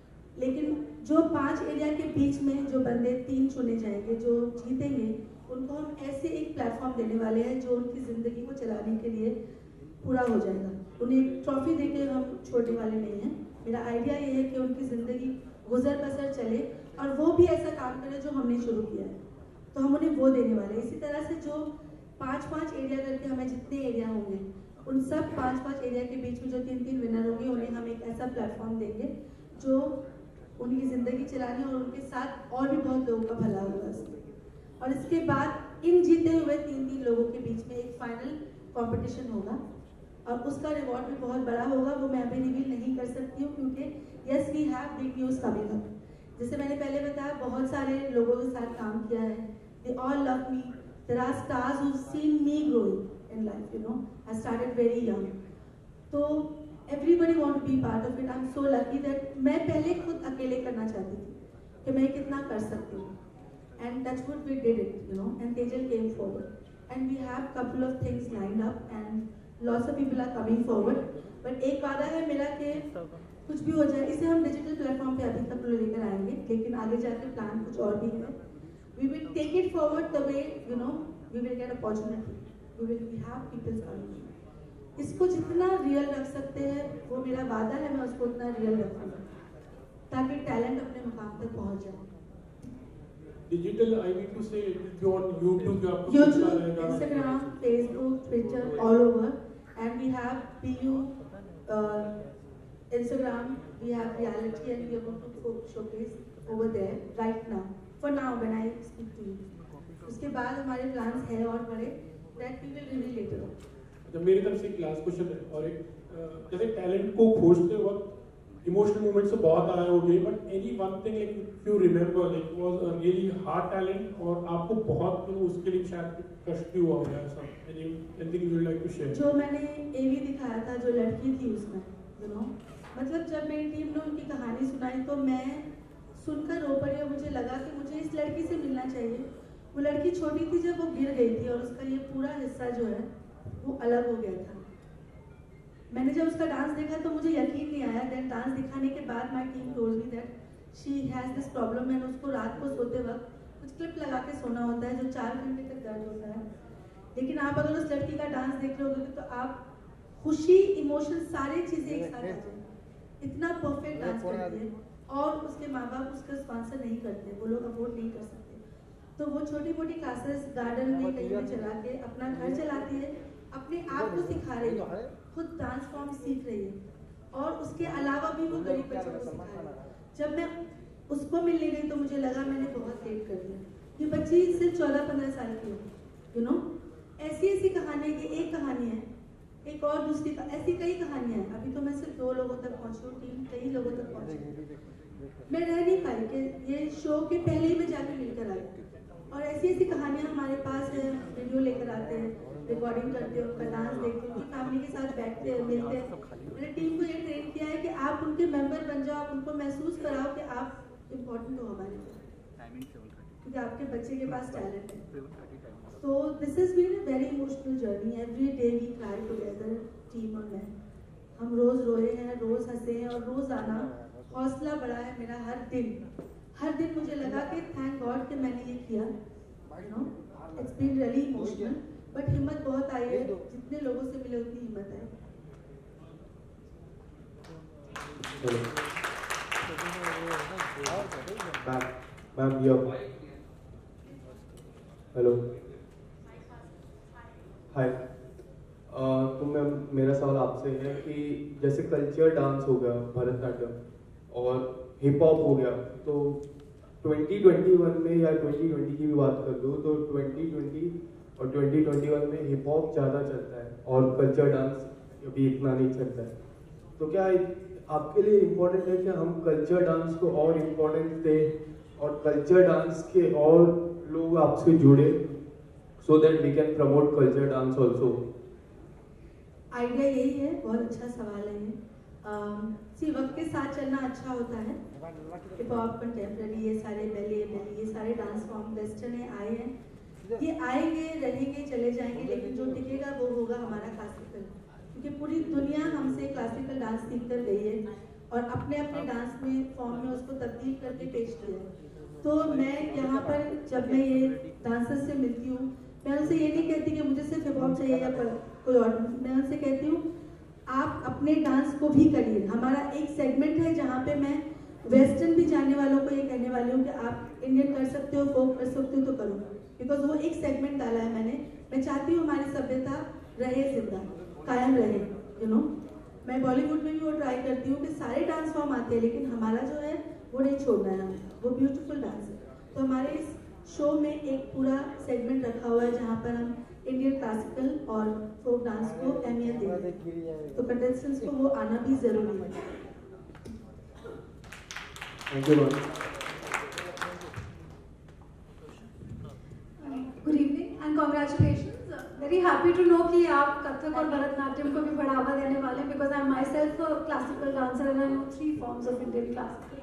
लेकिन जो पांच एरिया के बीच में जो बंदे तीन चुने जाएंगे जो जीतेंगे, उनको हम ऐसे एक प्लेटफॉर्म देने वाले हैं जो उनकी ज़िंदगी को चलाने के लिए पूरा हो जाएगा. उन्हें एक ट्रॉफी देके हम छोड़ने वाले नहीं हैं. मेरा आइडिया ये है कि उनकी ज़िंदगी गुजर बसर चले और वो भी ऐसा काम करे जो हमने शुरू किया है, तो हम उन्हें वो देने वाले हैं. इसी तरह से जो पाँच पाँच एरिया करके हमें जितने एरिया होंगे, उन सब पाँच पाँच एरिया के बीच में जो तीन तीन विनर होंगे, उन्हें हम एक ऐसा प्लेटफॉर्म देंगे जो उनकी ज़िंदगी चलाने और उनके साथ और भी बहुत लोगों का भला होगा उसमें. और इसके बाद इन जीते हुए तीन तीन लोगों के बीच में एक फाइनल कंपटीशन होगा और उसका रिवॉर्ड भी बहुत बड़ा होगा. वो मैं अभी रिवील नहीं कर सकती हूँ क्योंकि yes we have big news coming up. जैसे मैंने पहले बताया, बहुत सारे लोगों के साथ काम किया है. They all love me. There are stars who seen me growing in life, you know. I started very young, तो everybody want to be part of it. I'm so lucky that मैं पहले खुद अकेले करना चाहती थी कि मैं कितना कर सकती हूँ, and that's what we did it, you know. And Tejal came forward, and we have couple of things lined up, and lots of people are coming forward. But एक वादा है मेरा कि कुछ भी हो जाए, इसे हम डिजिटल प्लेटफॉर्म पे अभी तक लेकर आएंगे, लेकिन आगे जाके प्लान कुछ और भी है. We will take it forward the way, you know, we will get opportunity. We will we have people coming. इसको जितना रियल रख सकते हैं, वो मेरा वादा है, मैं उसको उतना रियल रखूंगा ताकि टैलेंट अपने मुकाम तक पहुंच जाए. Digital I mean to say on YouTube पे आपको YouTube, Instagram, Facebook, Twitter, all over, and we have P U uh, Instagram, we have reality, and we are going to showcase over there right now. For now, when I speak to you, उसके बाद हमारे plans हैं और बड़े, that we will reveal later on. जब मेरी तरफ से क्लास क्वेश्चन है, और एक जैसे टैलेंट को खोजते वक्त इमोशनल मोमेंट्स तो बहुत आए होंगे, but any one thing like if you remember like was a really hard talent और आपको बहुत उसके लिए शायद कष्ट भी हुआ होगा, ऐसा anything you would like to share? जो मैंने एवी दिखाया था, जो लड़की थी उसमें, यू नो, मतलब जब मेरी टीम ने उनकी कहानी सुनाई तो मैं सुनकर रो पड़ी और मुझे लगा कि मुझे इस लड़की से मिलना चाहिए. वो लड़की छोटी थी जब वो गिर गई थी और उसका ये पूरा हिस्सा जो है वो अलग हो गया था. मैंने जब उसका डांस देखा तो मुझे यकीन नहीं आया. देन डांस दिखाने के बाद my team told me that she has this problem, and उसको रात को सोते वक्त कुछ क्लिप लगा के सोना होता है जो चार घंटे तक दर्द होता है. लेकिन आप अगर उस लड़की का डांस देख रहे होगे तो आप खुशी, इमोशन, सारी चीजें एक साथ आ जाए. इतना परफेक्ट डांस करती है. और उसके माँ बाप उसका स्पॉन्सर नहीं करते, वो लोग अफोर्ड नहीं कर सकते, तो वो छोटी मोटी क्लासेस गार्डन में कहीं में चला के अपना घर चलाती है, अपने आप को सिखा रही है, खुद डांस फॉर्म सीख रही है और उसके अलावा भी वो गरीब बच्चों को सिखा रही है। जब मैं उसको मिलने गई तो मुझे लगा मैंने बहुत लेट कर दिया। ये बच्ची सिर्फ चौदह पंद्रह साल की हो, यू नो, ऐसी ऐसी कहानी की एक कहानी है, एक और दूसरी का, ऐसी कई कहानियां हैं। अभी तो मैं सिर्फ दो लोगों तक पहुंची हूँ, टीम कई लोगों तक पहुंची। मैं रह नहीं पाई कि ये शो के पहले ही मैं जाके मिलकर आई, और ऐसी ऐसी कहानियां हमारे पास है, वीडियो लेकर आते हैं, रिकॉर्डिंग करते हैं, उनका डांस देखते हैं, उनकी फैमिली के साथ बैठते हैं, मिलते हैं। मैंने टीम को ये ट्रेन किया है कि आप उनके मेंबर बन जाओ, आप उनको महसूस कराओ कि आप इम्पोर्टेंट हो हमारे लिए, क्योंकि आपके बच्चे के पास टैलेंट है। So this has been a very emotional journey. Every day we cry together, team और मैं। हम रोज रोए हैं, रोज हंसे हैं और रोज आना हौसला बढ़ा है मेरा हर दिन। हर दिन मुझे लगा कि थैंक गॉड कि मैंने ये किया। You know, it's been really emotional, but हिम्मत बहुत आई है, जितने लोगों से मिले उतनी हिम्मत आई। मैम यो हेलो हाय, तो मैम मेरा सवाल आपसे है कि जैसे कल्चर डांस हो गया, भरतनाट्यम और हिप हॉप हो गया, तो ट्वेंटी ट्वेंटी वन में या ट्वेंटी ट्वेंटी की भी बात कर दूँ तो ट्वेंटी ट्वेंटी और ट्वेंटी ट्वेंटी वन में हिप हॉप ज़्यादा चलता है और कल्चर डांस अभी इतना नहीं चलता है। तो क्या आपके लिए इम्पोर्टेंट है कि हम कल्चर डांस को और इम्पोर्टेंस दें और कल्चर डांस के और लोग आपसे जुड़े, so that we can promote culture dance also? Idea यही है, बहुत अच्छा सवाल है ये। सी वक्त के साथ चलना अच्छा होता है। हिप हॉप, कंटेम्प्रेरी, ये सारे बैले बैले ये सारे डांस फॉर्म वेस्टर्न आए हैं, ये आएंगे, रहेंगे, चले जाएंगे, लेकिन जो टिकेगा वो होगा हमारा क्लासिकल, क्योंकि पूरी दुनिया हमसे क्लासिकल डांस सीख कर गई है और अपने अपने डांस में फॉर्म में उसको तब्दील करके पेश किया है। तो मैं यहाँ पर जब मैं ये डांसर्स से मिलती हूँ, मैं उनसे ये नहीं कहती कि मुझे सिर्फ हिप हॉप चाहिए या कोई और, मैं उनसे कहती हूँ आप अपने डांस को भी करिए। हमारा एक सेगमेंट है जहाँ पे मैं वेस्टर्न भी जानने वालों को ये कहने वाली हूँ कि आप इंडियन कर सकते हो, फोक कर सकते हो तो करो, बिकॉज वो एक सेगमेंट डाला है मैंने। मैं चाहती हूँ हमारी सभ्यता रहे, जिंदा कायम रहे, यू नो। मैं बॉलीवुड में भी वो ट्राई करती हूँ कि सारे डांस फॉर्म आते हैं, लेकिन हमारा जो है वो नहीं छोड़ना है, वो ब्यूटीफुल डांस है। तो हमारे इस शो में एक पूरा सेगमेंट रखा हुआ है जहाँ पर हम इंडियन क्लासिकल और फोक डांस को अहमियत देंगे, तो कंटेस्टेंट्स को वो आना भी जरूरी है। Thank you. Good evening and congratulations. Very happy to know कि आप कथक और भरतनाट्यम को भी बढ़ावा देने वाले हैं, because I am myself classical dancer and I know three forms of Indian classical.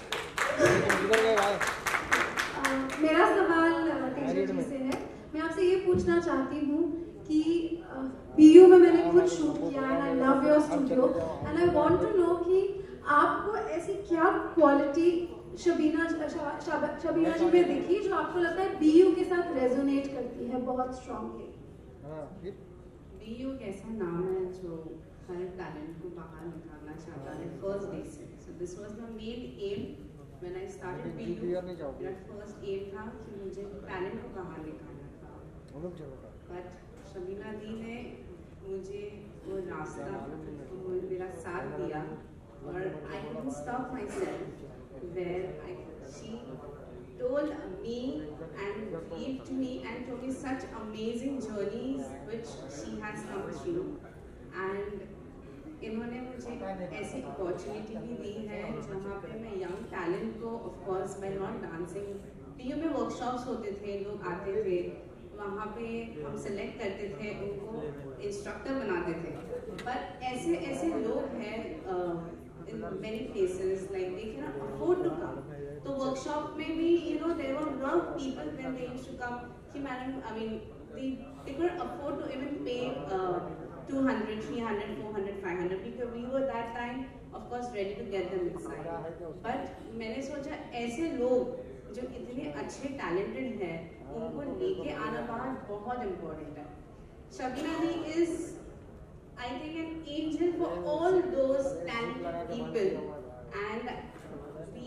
मेरा सवाल तेजल जी से है। मैं आपसे ये पूछना चाहती हूँ कि बीयू में मैंने खुद शूट किया and I love your studio and I want to know कि आपको ऐसी क्या क्वालिटी शबीना शबीना जी में दिखी जो आपको लगता है बीयू के साथ रेजोनेट करती है बहुत स्ट्रांगली? बीयू एक ऐसा नाम है जो हर टैलेंट को बाहर निकालना चाहता है फर्स्ट डे से। So this was the main aim When I started B U, मेरा first aim था कि मुझे टैलेंट को बाहर निकालना था, but शबीना दी ने मुझे वो रास्ता, मेरा साथ दिया और I couldn't stop myself where I, she told me and gave to me and told me such amazing journeys which she has come through, and इन्होंने मुझे ऐसी अपॉर्चुनिटी भी दी है जहाँ पे मैं यंग टैलेंट को, ऑफ कोर्स मैं नॉट डांसिंग, पीयू में वर्कशॉप्स होते थे, लोग आते थे, वहाँ पे हम सेलेक्ट करते थे, उनको इंस्ट्रक्टर बनाते थे, पर ऐसे ऐसे लोग हैं in many places like they can not afford to come, तो वर्कशॉप में भी you know there were lot of people when they used to come कि madam I mean they they couldn't afford to even pay two hundred, three hundred, four hundred, five hundred because we were that time of course ready to get them inside. But मैंने सोचा ऐसे लोग जो इतने अच्छे talented हैं उनको लेके आना बाहर बहुत इम्पोर्टेंट है। शबीना दी is I think an angel for all those talented people and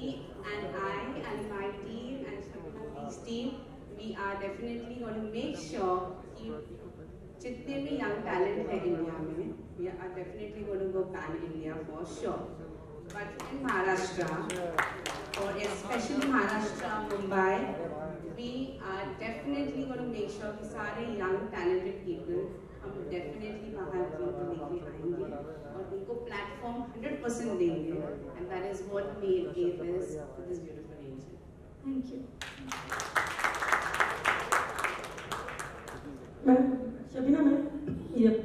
we and I and my team and Shabina's team, we are definitely going to make sure that जितने भी young talent है इंडिया में, we are definitely going to go pan India for sure. But in Maharashtra, or especially Maharashtra, Mumbai, we are definitely going to make sure कि सारे young talented people हम definitely बाहर को लेके आएंगे और उनको platform one hundred percent देंगे, and that is what main aim is for this beautiful nation. Thank you. Shabina ma'am, ये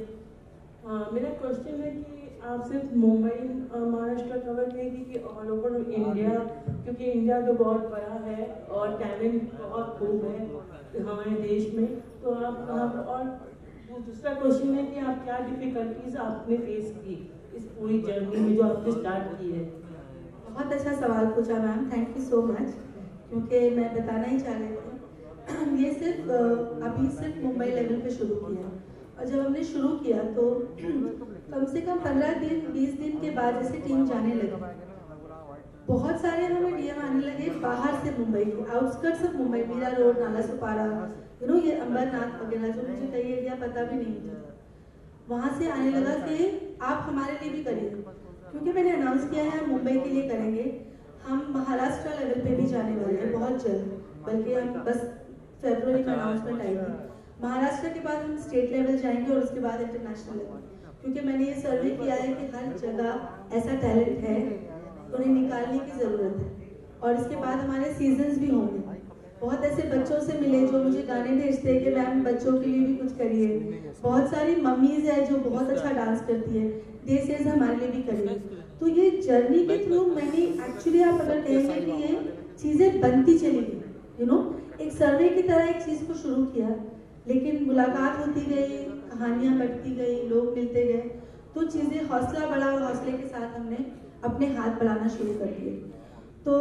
मेरा क्वेश्चन है कि आप सिर्फ मुंबई महाराष्ट्र कवर करेंगे कि ऑल ओवर इंडिया, क्योंकि इंडिया तो बहुत बड़ा है और टैलेंट बहुत खूब है हमारे देश में, तो आप वहाँ पर, और दूसरा क्वेश्चन है कि आप क्या डिफिकल्टीज आपने फेस की इस पूरी जर्नी में जो आपने स्टार्ट की है? बहुत अच्छा सवाल पूछा ma'am, thank you so much, क्योंकि मैं बताना ही चाह रही थी ये सिर्फ अभी सिर्फ मुंबई लेवल पे शुरू किया, और जब हमने शुरू किया तो कम से कम पंद्रह दिन बीस दिन के बाद जैसे टीम जाने लगी, बहुत सारे हमें डीएम आने लगे बाहर से, मुंबई के outskirts of Mumbai, Mira road, Nala Sopara, you know ये अंबरनाथ वगैरह, जो मुझे कई एरिया पता भी नहीं था, वहाँ से आने लगा कि आप हमारे लिए भी करिए, क्योंकि मैंने अनाउंस किया है मुंबई के लिए करेंगे, हम महाराष्ट्र लेवल पे भी जाने वाले हैं बहुत जल्द, बल्कि हम बस फरवरी में अनाउंसमेंट आई थी, महाराष्ट्र के बाद हम स्टेट लेवल जाएंगे और उसके बाद इंटरनेशनल लेवल, क्योंकि मैंने ये सर्वे किया है कि हर जगह ऐसा टैलेंट है, उन्हें निकालने की ज़रूरत है, और इसके बाद हमारे सीजन्स भी होंगे। बहुत ऐसे बच्चों से मिले जो मुझे गाने भेजते हैं कि मैम बच्चों के लिए भी कुछ करिए, बहुत सारी मम्मीज है जो बहुत अच्छा डांस करती है, दे सेज हमारे लिए भी करिए। तो ये जर्नी के थ्रू मैंने एक्चुअली, आप अगर कहेंगे कि ये चीज़ें बनती चली गई, यू नो एक सर्वे की तरह एक चीज़ को शुरू किया, लेकिन मुलाकात होती गई, कहानियाँ बढ़ती गई, लोग मिलते गए, तो चीज़ें हौसला बढ़ा और हौसले के साथ हमने अपने हाथ बढ़ाना शुरू कर दिए। तो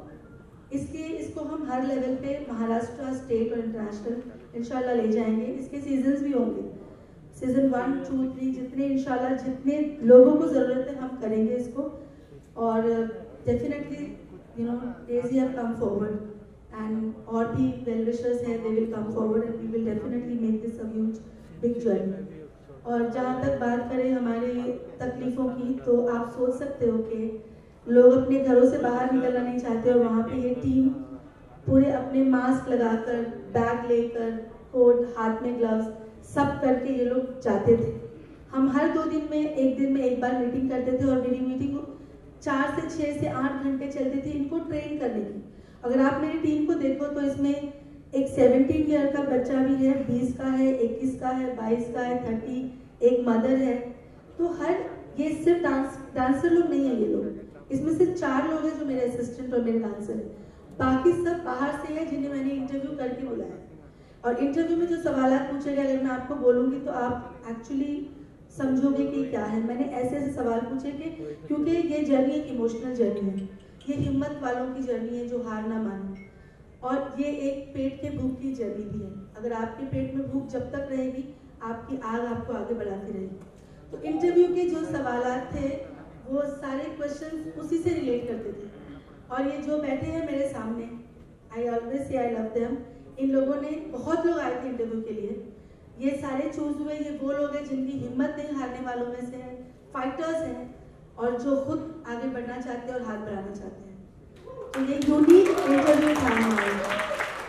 इसके इसको हम हर लेवल पे महाराष्ट्र, स्टेट और इंटरनेशनल इंशाल्लाह ले जाएंगे। इसके सीजन्स भी होंगे, सीजन वन टू थ्री, जितने इंशाल्लाह जितने लोगों को ज़रूरत है हम करेंगे इसको, और definitely you know Daisy have come forward and और भी well wishers हैं, they will come forward and we will definitely make this a huge big journey। और जहाँ तक बात करें हमारे तकलीफ़ों की, तो आप सोच सकते हो कि लोग अपने घरों से बाहर निकलना नहीं चाहते, और वहाँ पे ये टीम पूरे अपने मास्क लगाकर, बैग लेकर, कोट, हाथ में ग्लव्स सब करके ये लोग जाते थे। हम हर दो दिन में, एक दिन में एक बार मीटिंग करते थे, और मेरी मीटिंग चार से छः से आठ घंटे चलती थी इनको ट्रेन करने की। अगर आप मेरी टीम को देखो तो इसमें एक सत्रह ईयर का बच्चा भी है, बीस का है, इक्कीस का है, बाईस का है, तीस, एक मदर है, तो हर ये सिर्फ डांस डांसर लोग नहीं है ये लोग, इसमें से चार लोग हैं जो मेरे असिस्टेंट और मेरे डांसर हैं, बाकी सब बाहर से है जिन्हें मैंने इंटरव्यू करके बुलाया। और इंटरव्यू में जो सवाल पूछे गए, अगर मैं आपको बोलूँगी तो आप एक्चुअली समझोगे कि क्या है। मैंने ऐसे ऐसे सवाल पूछे कि क्योंकि ये जर्नी एक इमोशनल जर्नी है, ये हिम्मत वालों की जर्नी है जो हार ना माने, और ये एक पेट के भूख की जर्नी भी है। अगर आपके पेट में भूख जब तक रहेगी, आपकी आग आपको आगे बढ़ाती रहेगी। तो इंटरव्यू के जो सवालात थे वो सारे क्वेश्चंस उसी से रिलेट करते थे, और ये जो बैठे हैं मेरे सामने, I always say I love them, इन लोगों ने, बहुत लोग आए थे इंटरव्यू के लिए, ये सारे चूज हुए, ये वो लोग हैं जिनकी हिम्मत नहीं हारने वालों में से है, फाइटर्स हैं, और जो खुद आगे बढ़ना चाहते हैं और हाथ बढ़ाना चाहते हैं। तो ये यूनिक इंटरव्यू था हमारा।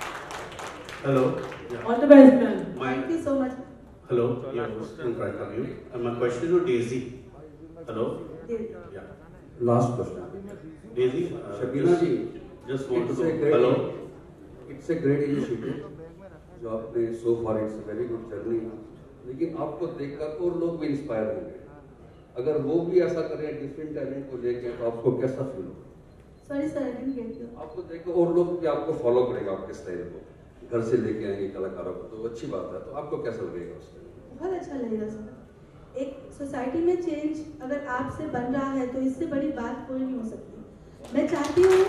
Hello. All the best, man. Thank you so much. Hello. Yeah, I'm trying to come you. And my question to Daisy. Hello. Yeah. Last question. Daisy. Uh, Shabina ji. Just want it's to a know. Great, Hello. It's a great initiative. जो आपने so far it's a very good journey. लेकिन आपको देखकर और लोग भी inspire होंगे। अगर वो भी ऐसा करें डिफरेंट टैलेंट को देखें तो आपको कैसा फील होगा? Sorry sir, I didn't get you. आपको देखकर और लोग भी आपको फॉलो करेंगे, आपके स्टाइल को घर से लेके आएंगे कलाकारों को, तो अच्छी बात है। तो आपको कैसा लगेगा उससे? बहुत अच्छा लगेगा सर। एक सोसाइटी में चेंज अगर आपसे बन रहा है तो इससे बड़ी बात कोई नहीं हो सकती। मैं चाहती हूँ,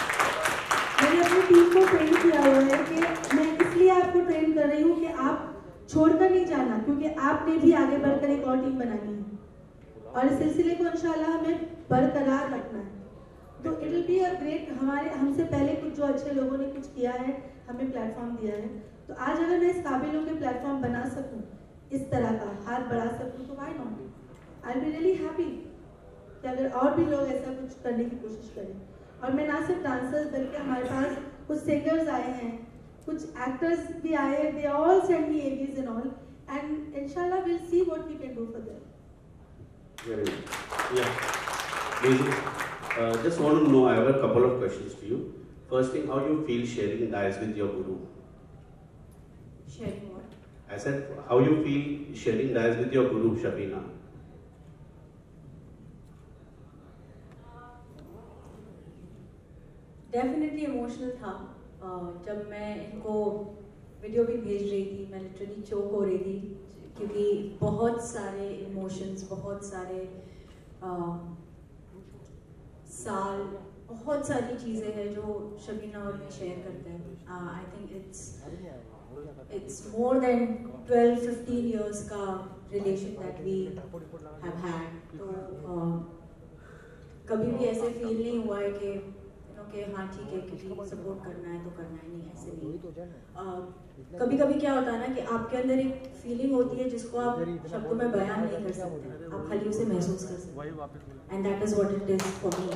मैंने अपनी टीम को ट्रेन किया हुआ है कि मैं इसलिए आपको ट्रेन कर रही हूँ कि आप छोड़कर नहीं जाना, क्योंकि आपने भी आगे बढ़कर एक और टीम बनानी है, और इस सिलसिले को इंशाल्लाह हमें बरकरार रखना है। तो it will be a great, हमारे हमसे पहले कुछ जो अच्छे लोगों ने कुछ किया है, हमें प्लेटफॉर्म दिया है, तो आज अगर मैं इस काबिलों के प्लेटफॉर्म बना सकूं, इस तरह का हाथ बढ़ा सकूं, तो why not, I will be really happy कि अगर और भी लोग ऐसा कुछ करने की कोशिश करें। और मैं ना सिर्फ डांसर्स बल्कि हमारे पास कुछ सिंगर्स आए हैं, कुछ एक्टर्स भी आए हैं, दे ऑल सेंड मी एबीज एंड ऑल, एंड इंशाल्लाह will see what we can do for them. Very good. Yeah. Basically, uh, just want to know, I have a couple of questions to you. First thing, how you feel sharing dais with your guru? Sharing what? I said, how you feel sharing dais with your guru, Shabina? Definitely emotional था। uh, जब मैं इनको video भी भेज रही थी, मैं literally चोक हो रही थी, क्योंकि बहुत सारे इमोशंस, बहुत सारे uh, साल, बहुत सारी चीज़ें हैं जो शबीना और मैं शेयर करते हैं। I think it's it's more than twelve fifteen years का relation that we have had. तो uh, कभी भी ऐसे फील नहीं हुआ है कि कि हाँ ठीक है, किसी सपोर्ट करना है तो करना है, नहीं ऐसे नहीं। कभी कभी क्या होता है ना कि आपके अंदर एक फीलिंग होती है जिसको आप शब्दों में बयान नहीं कर सकते, आप खाली उसे महसूस कर सकते हैं, and that is what it is for me.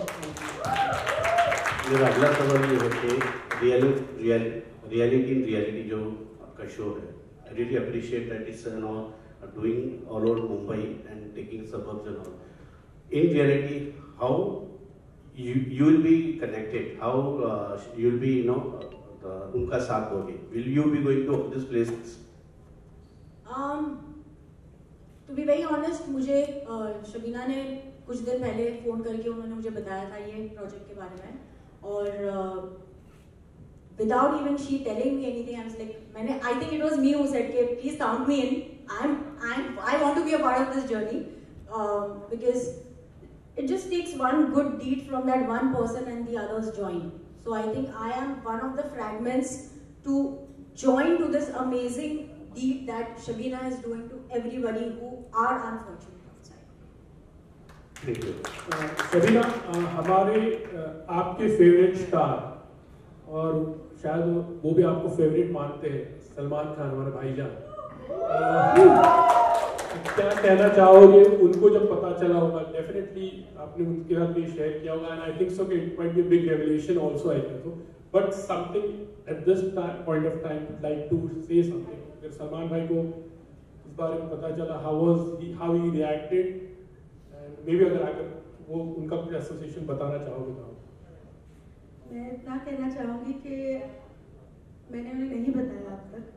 मेरा अगला सवाल ये है कि रियलिटी रियलिटी इन रियलिटी जो आपका शो है, I really appreciate that it's no doing all over Mumbai and taking suburbs and all. In reality how You you will be connected. How uh, you will be, you know, uh, उनका साथ दोगे? Will you be going to this places? Um, to be very honest, मुझे uh, Shabina ने कुछ दिन पहले phone करके उन्होंने मुझे बताया था ये प्रोजेक्ट के बारे में, और uh, without even she telling me anything, I was like, मैंने I think it was me who said कि please count me in. I'm I'm I want to be a part of this journey uh, because it just takes one good deed from that one person and the others join. So I think I am one of the fragments to join to this amazing deed that Shabina is doing to everybody who are unfortunate outside. Thank you. Shabina, हमारे आपके favourite star, और शायद वो भी आपको favourite मानते हैं, सलमान खान हमारे भाईजान, क्या कहना चाहोगे? उनको जब पता चला होगा, डेफिनेटली आपने उनके साथ भी शेयर किया होगा, एंड आई थिंक सो कि it might be a big revelation also, I think so, but something at this point of time like to say something. अगर सलमान भाई को इस बारे में पता चला, how was how he reacted, and maybe अगर अगर वो उनका कुछ एसोसिएशन बताना चाहोगे तो। मैं इतना कहना चाहूँगी कि मैंने उन्हें नहीं बताया अब तक।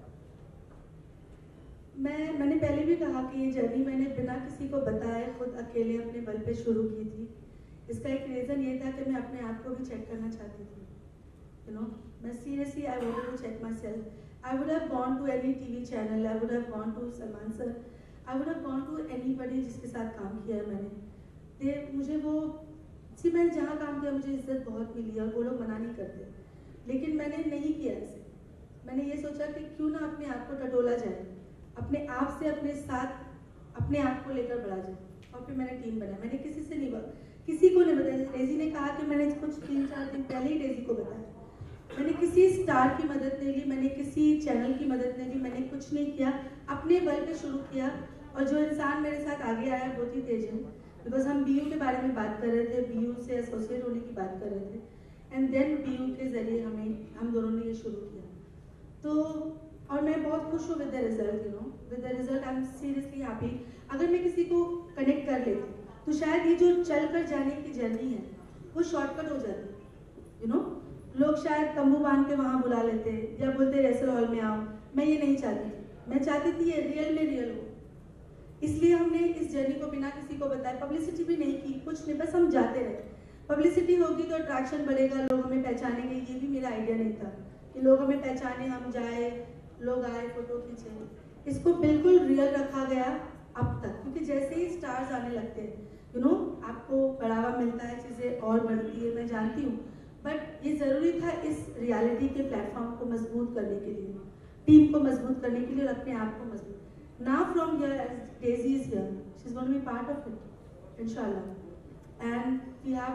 मैं मैंने पहले भी कहा कि ये जर्नी मैंने बिना किसी को बताए खुद अकेले अपने बल पे शुरू की थी। इसका एक रीज़न ये था कि मैं अपने आप को भी चेक करना चाहती थी, यू नो, मैं seriously I wanted to check myself. I would have gone to any TV channel, I would have gone to Salman sir, I would have gone to anybody जिसके साथ काम किया है मैंने। दे मुझे वो सी मैंने जहाँ काम किया मुझे इज्जत बहुत मिली और वो लोग मना नहीं करते, लेकिन मैंने नहीं किया ऐसे। मैंने ये सोचा कि क्यों ना अपने आप को टटोला जाए, अपने आप से अपने साथ अपने आप को लेकर बढ़ा जाए, और फिर मैंने टीम बनाया। मैंने किसी से नहीं बताया, किसी को नहीं बताया। डेजी ने कहा कि मैंने कुछ तीन चार दिन पहले ही डेजी को बताया। मैंने किसी स्टार की मदद नहीं ली, मैंने किसी चैनल की मदद नहीं ली, मैंने कुछ नहीं किया, अपने बल पे शुरू किया। और जो इंसान मेरे साथ आगे आया वो थी तेजन, बिकॉज हम बीयू के बारे में बात कर रहे थे, बीयू से एसोसिएट होने की बात कर रहे थे, एंड देन बीयू के जरिए हमें हम दोनों ने ये शुरू किया। तो और मैं बहुत खुश हूँ with the result, you know, with the result I am seriously happy. अगर मैं किसी को कनेक्ट कर लेती तो शायद ये जो चल कर जाने की जर्नी है वो शॉर्टकट हो जाती, यू नो। लोग शायद तंबू बांध के वहाँ बुला लेते या बोलते रेसल हॉल में आओ। मैं ये नहीं चाहती थी, मैं चाहती थी ये रियल में रियल हो। इसलिए हमने इस जर्नी को बिना किसी को बताए, पब्लिसिटी भी नहीं की, कुछ नहीं, बस हम जाते रहे। पब्लिसिटी होगी तो अट्रैक्शन बढ़ेगा, लोग हमें पहचानेंगे, ये भी मेरा आइडिया नहीं था कि लोग हमें पहचाने, हम जाए, लोग आए, फोटो खींचे। इसको बिल्कुल रियल रखा गया अब तक, क्योंकि जैसे ही स्टार्स आने लगते हैं, यू नो, आपको बढ़ावा मिलता है, चीज़ें और बढ़ती है, मैं जानती हूँ, बट ये ज़रूरी था इस रियलिटी के प्लेटफॉर्म को मजबूत करने के लिए, टीम को मजबूत करने के लिए और अपने आप को मजबूत। Now from here, as Daisy is here, she's going to be part of it, inshallah. And we have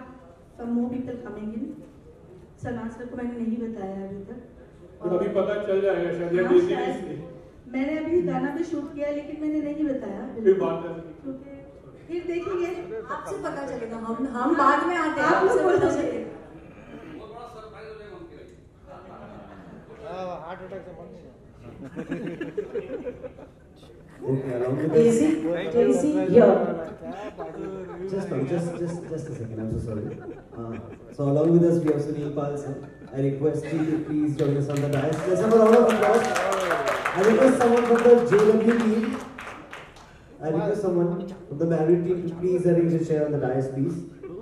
some more people coming in. Salman sir को मैंने नहीं बताया अभी तक. तो अभी पता चल जाएगा शायद या डेजी ने इसलिए. मैंने अभी गाना भी शूट किया लेकिन मैंने नहीं बताया. फिर बात है. फिर देखेंगे. आपसे पता चलेगा. हम हम बाद में आते हैं. आपसे पता चलेगा. हार्ट अटैक से मरने. Okay, along with Daisy, Daisy, here. Just, just, just, just a second. I'm so sorry. Uh, so along with us, we have Sunil Pal sir. I request you to please join us on the dais. Let's have a round of applause. I request someone from the J W team. I request someone from the Marriott team to please arrange a chair on the dais, please.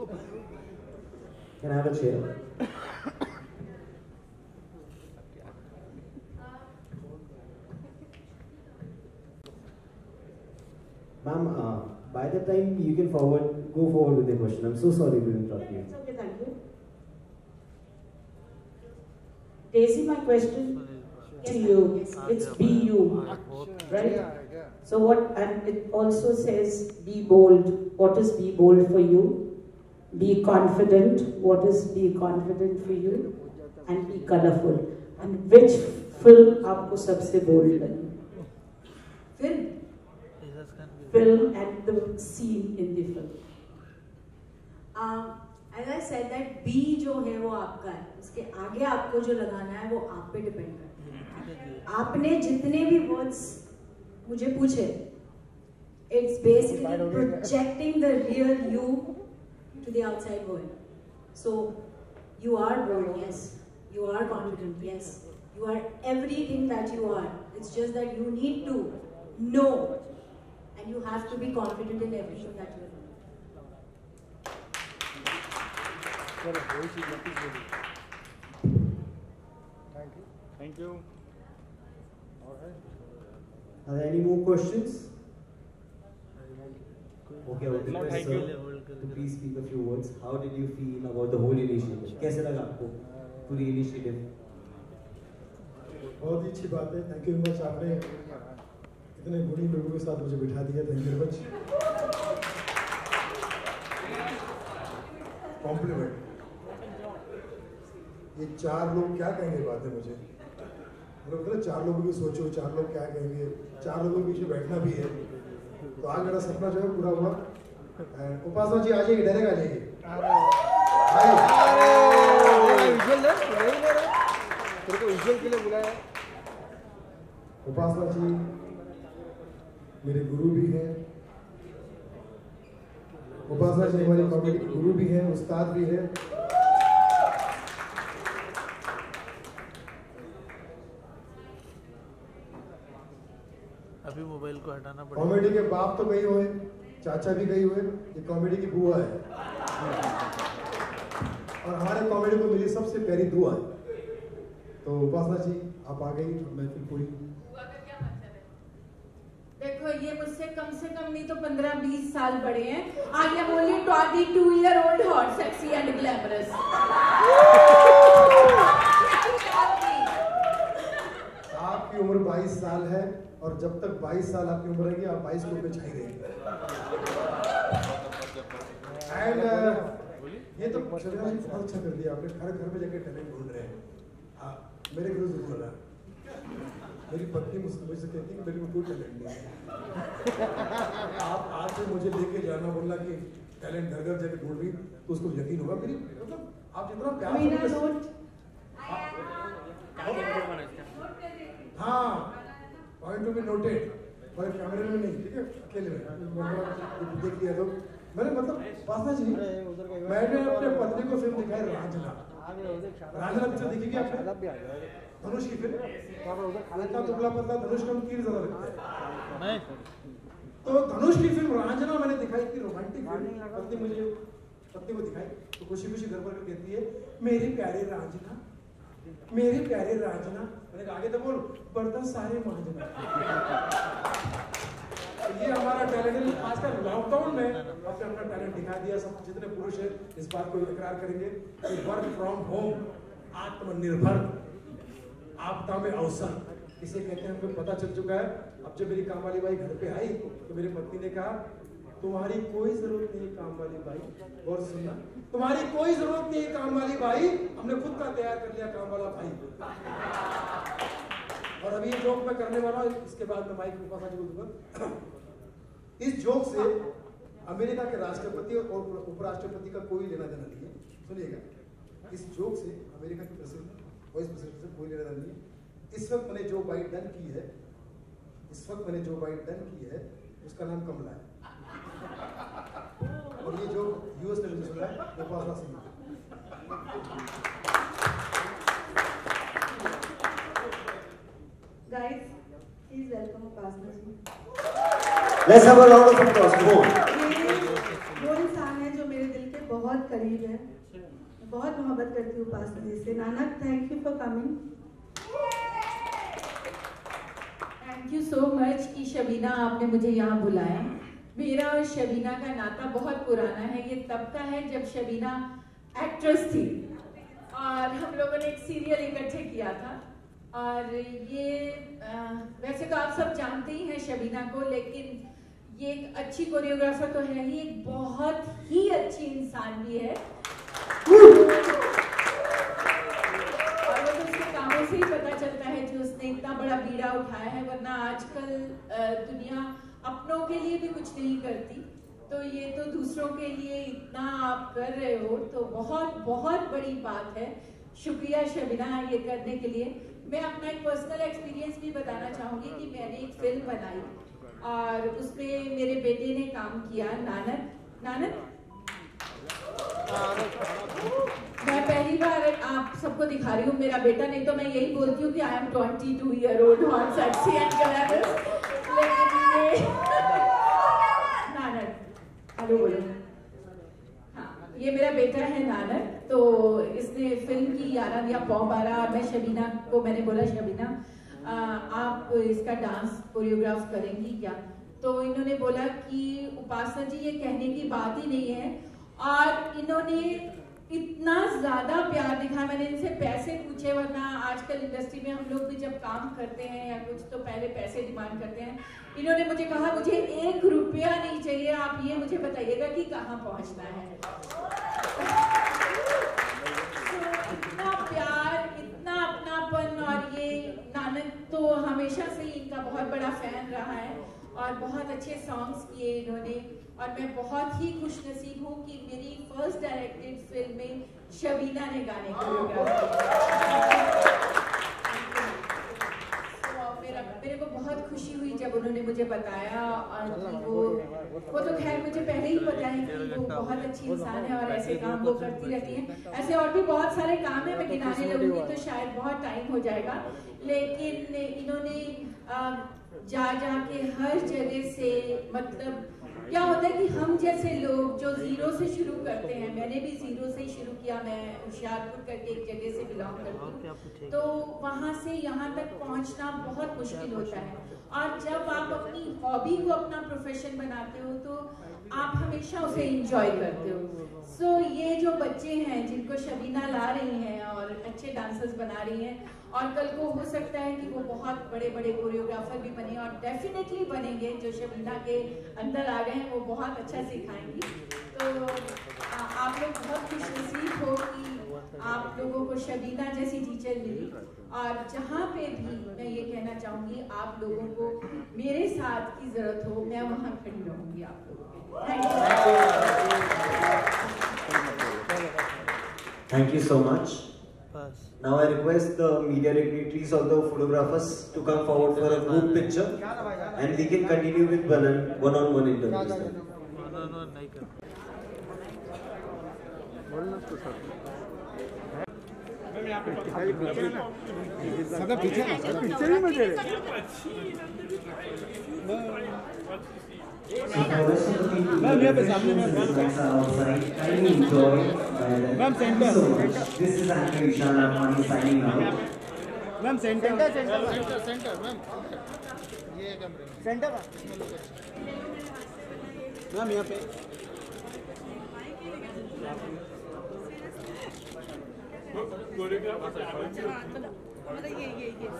Can I have a chair? Ma'am, uh, by the time you can forward, go forward with the question. I'm so sorry to interrupt you. It's okay, thank you. Daisy, my question to you, it's be you, right? So what, and it also says be bold. What is be bold for you? Be confident. What is be confident for you? And be colorful. And which film आपको सबसे bold लगी? Film. Film and the scene in the film. Uh, as I said that B जो है वो आपका है, उसके आगे आपको जो लगाना है वो आप पे डिपेंड करता है. आपने जितने भी वर्ड्स मुझे पूछे, it's basically projecting the real you to the outside world. So you are bold, yes. You are confident, yes. You are everything that you are. It's just that you need to know. And you have to be confident in everything that you do. Thank you. Thank you. All right. Are there any more questions? Okay, I would request sir to please speak a few words. How did you feel about the whole initiative? कैसे लगा आपको पूरी initiative? बहुत ही अच्छी बात है. Thank you very much. आपने इतने गुणी लोगों के साथ मुझे बिठा दिया. Thank you very much. Compliment. ये चार लोग क्या कहेंगे बात है मुझे. मतलब मतलब चार लोगों की सोचो, चार लोग क्या कहेंगे, चार लोगों के बीच में बैठना भी है. तो आज मेरा सपना जो है पूरा हुआ. उपासना जी आ जाइए, डायरेक्ट आ जाइए. विजुअल के लिए बुलाया. उपासना जी मेरे गुरु भी हैं. उपासना जी हमारे कॉमेडी गुरु भी हैं, उस्ताद भी हैं. अभी मोबाइल को हटाना पड़ेगा. कॉमेडी के बाप तो गई हुए, चाचा भी गई हुए, ये कॉमेडी की बुआ है. और हमारे कॉमेडी को मिली सबसे प्यारी दुआ है. तो उपासना जी आप आ गई, महफिल पूरी. देखो ये मुझसे कम से कम नहीं तो पंद्रह बीस साल बड़े हैं. I am only twenty two year old, hot, sexy and glamorous. आपकी उम्र बाईस साल है और जब तक बाईस साल आपकी उम्र रहेगी आप बाईस को छाई रहेंगे. एंड uh, ये तो शर्मा जी बहुत अच्छा कर दिया आपने. हर घर में जाके टैलेंट ढूंढ रहे हैं. हाँ, मेरे गुरु से बोल रहा है. मेरी पत्नी मुझसे मुझसे कहती है मेरे को कोई टैलेंट नहीं है. आप आज से मुझे लेके जाना बोला कि टैलेंट घर घर जाके ढूंढ रही तो उसको यकीन होगा. मेरी मतलब आप जितना प्यार. हाँ, पॉइंट टू बी नोटेड. और कैमरे में नहीं, ठीक है, अकेले में देख लिया. तो मैंने मतलब पासना जी मैंने अपने पत्नी को फिल्म दिखाई रांझना. रांझना पिक्चर देखी क्या आपने? धनुष की फिल्म. इतना दुबला पतला धनुष का तीर ज्यादा लगता है. तो धनुष की फिल्म रांझना मैंने दिखाई. इतनी रोमांटिक फिल्म. पत्नी मुझे पत्नी को दिखाई तो खुशी खुशी घर पर कहती है मेरी प्यारी रांझना, मेरे प्यारे रांझना. मैंने कहा आगे तो बोल, बर्तन सारे मांझना. ये हमारा टैलेंट खासकर लॉकडाउन में आपने अपना टैलेंट दिखा दिया. सब जितने पुरुष हैं इस बात को इकरार करेंगे कि वर्क फ्रॉम होम, आत्मनिर्भर, आपदा में अवसर इसे कहते हैं. हमको पता चल चुका है. अब जब मेरी काम वाली बाई घर पे आई तो मेरी पत्नी ने कहा तुम्हारी कोई जरूरत नहीं है काम वाली भाई, और सुनना, तुम्हारी कोई जरूरत नहीं है काम वाली भाई, हमने खुद का तैयार कर लिया काम वाला भाई। और अभी ये जोक मैं करने वाला हूँ, इसके बाद मैं माइक को पास दूंगा। इस जोक से अमेरिका के राष्ट्रपति और उपराष्ट्रपति का कोई लेना देना नहीं है। सुनिएगा, इस जोक से अमेरिका के प्रेसिडेंट वाइस प्रेसिडेंट से कोई लेना देना नहीं है। इस वक्त मैंने जो बाइट डन की है, इस वक्त मैंने जो बाइट डन की है, उसका नाम कमला है। और ये जो यूएस में सुन रहा है वो उपासना सिंह है। Guys, please welcome Upasana Singh. Let's have a round of applause. Come on. वो इंसान है जो मेरे दिल के बहुत करीब है, बहुत मोहब्बत करती हूँ उपासना जी से। Nanak, thank you for coming. Thank you so much कि शबीना आपने मुझे यहाँ बुलाया। मेरा और शबीना का नाता बहुत पुराना है। ये तब का है जब शबीना एक्ट्रेस थी और हम लोगों ने एक सीरियल इकट्ठे किया था। और ये आ, वैसे तो आप सब जानते ही हैं शबीना को, लेकिन ये एक अच्छी कोरियोग्राफर तो है ही, एक बहुत ही अच्छी इंसान भी है। और वो तो उसके कामों से ही पता चलता है जो उसने इतना बड़ा बीड़ा उठाया है, वरना आजकल दुनिया अपनों के लिए भी कुछ नहीं करती, तो ये तो दूसरों के लिए इतना आप कर रहे हो, तो बहुत बहुत बड़ी बात है। शुक्रिया शबीना ये करने के लिए। मैं अपना एक पर्सनल एक्सपीरियंस भी बताना चाहूँगी कि मैंने एक फिल्म बनाई और उसमें मेरे बेटे ने काम किया, नानक। नानक मैं पहली बार आप सबको दिखा रही हूँ मेरा बेटा, नहीं तो मैं यही बोलती हूँ कि I am twenty two year old hot sexy and glamorous, लेकिन ये नानक, हेलो बोलो। हाँ, ये मेरा बेटा है नानक। तो इसने फिल्म की यारह या पौ बारह, मैं शबीना को मैंने बोला शबीना आ, आप इसका डांस कोरियोग्राफ करेंगी क्या? तो इन्होंने बोला कि उपासना जी ये कहने की बात ही नहीं है। और इन्होंने इतना ज्यादा प्यार दिखाया, मैंने इनसे पैसे पूछे, वरना आजकल इंडस्ट्री में हम लोग भी जब काम करते हैं या कुछ तो पहले पैसे डिमांड करते हैं। इन्होंने मुझे कहा मुझे एक रुपया नहीं चाहिए, आप ये मुझे बताइएगा कि कहाँ पहुँचना है। इतना प्यार, इतना अपनापन, और ये नानक तो हमेशा से ही इनका बहुत बड़ा फैन रहा है और बहुत अच्छे सॉन्ग्स किए इन्होंने। और मैं बहुत ही खुशनसीब हूँ कि मेरी फर्स्ट डायरेक्टेड फिल्म में शबीना ने गाने कोरियोग्राफ किए। मेरा मेरे को बहुत खुशी हुई जब उन्होंने मुझे बताया, और वो वो तो खैर मुझे पहले ही पता है कि वो बहुत अच्छी इंसान है और ऐसे काम वो करती रहती हैं। ऐसे और भी बहुत सारे काम है, मैं गिनाने लगूंगी तो शायद बहुत टाइम हो जाएगा, लेकिन इन्होंने जा जा के हर जगह से, मतलब क्या होता है कि हम जैसे लोग जो जीरो से शुरू करते हैं, मैंने भी जीरो से ही शुरू किया, मैं होशियारपुर करके एक जगह से बिलोंग करती हूँ, तो वहाँ से यहाँ तक पहुँचना बहुत मुश्किल होता है। और जब आप अपनी हॉबी को अपना प्रोफेशन बनाते हो तो आप हमेशा उसे एंजॉय करते हो। सो so, ये जो बच्चे हैं जिनको शबीना ला रही हैं और अच्छे डांसर्स बना रही हैं, और कल को हो सकता है कि वो बहुत बड़े बड़े कोरियोग्राफर भी बने, और डेफिनेटली बनेंगे, जो शबीना के अंदर आ गए हैं वो बहुत अच्छा सिखाएंगी। तो आ, आप लोग बहुत खुशनसीब हो कि आप लोगों को शबीना जैसी टीचर मिली। और जहाँ पे भी मैं ये कहना चाहूँगी, आप लोगों को मेरे साथ की जरूरत हो, मैं वहाँ खड़ी रहूँगी आप लोगों के। Thank you so much. Now I request the media dignitaries of the photographers to come forward for a group picture, and we can continue with one-on-one interviews. पीछे पीछे भी मुझे मैम यहाँ पे सामने ma'am centre ma'am centre centre centre ma'am ये कैमरे centre ma'am यहाँ पे मतलब ये ये ये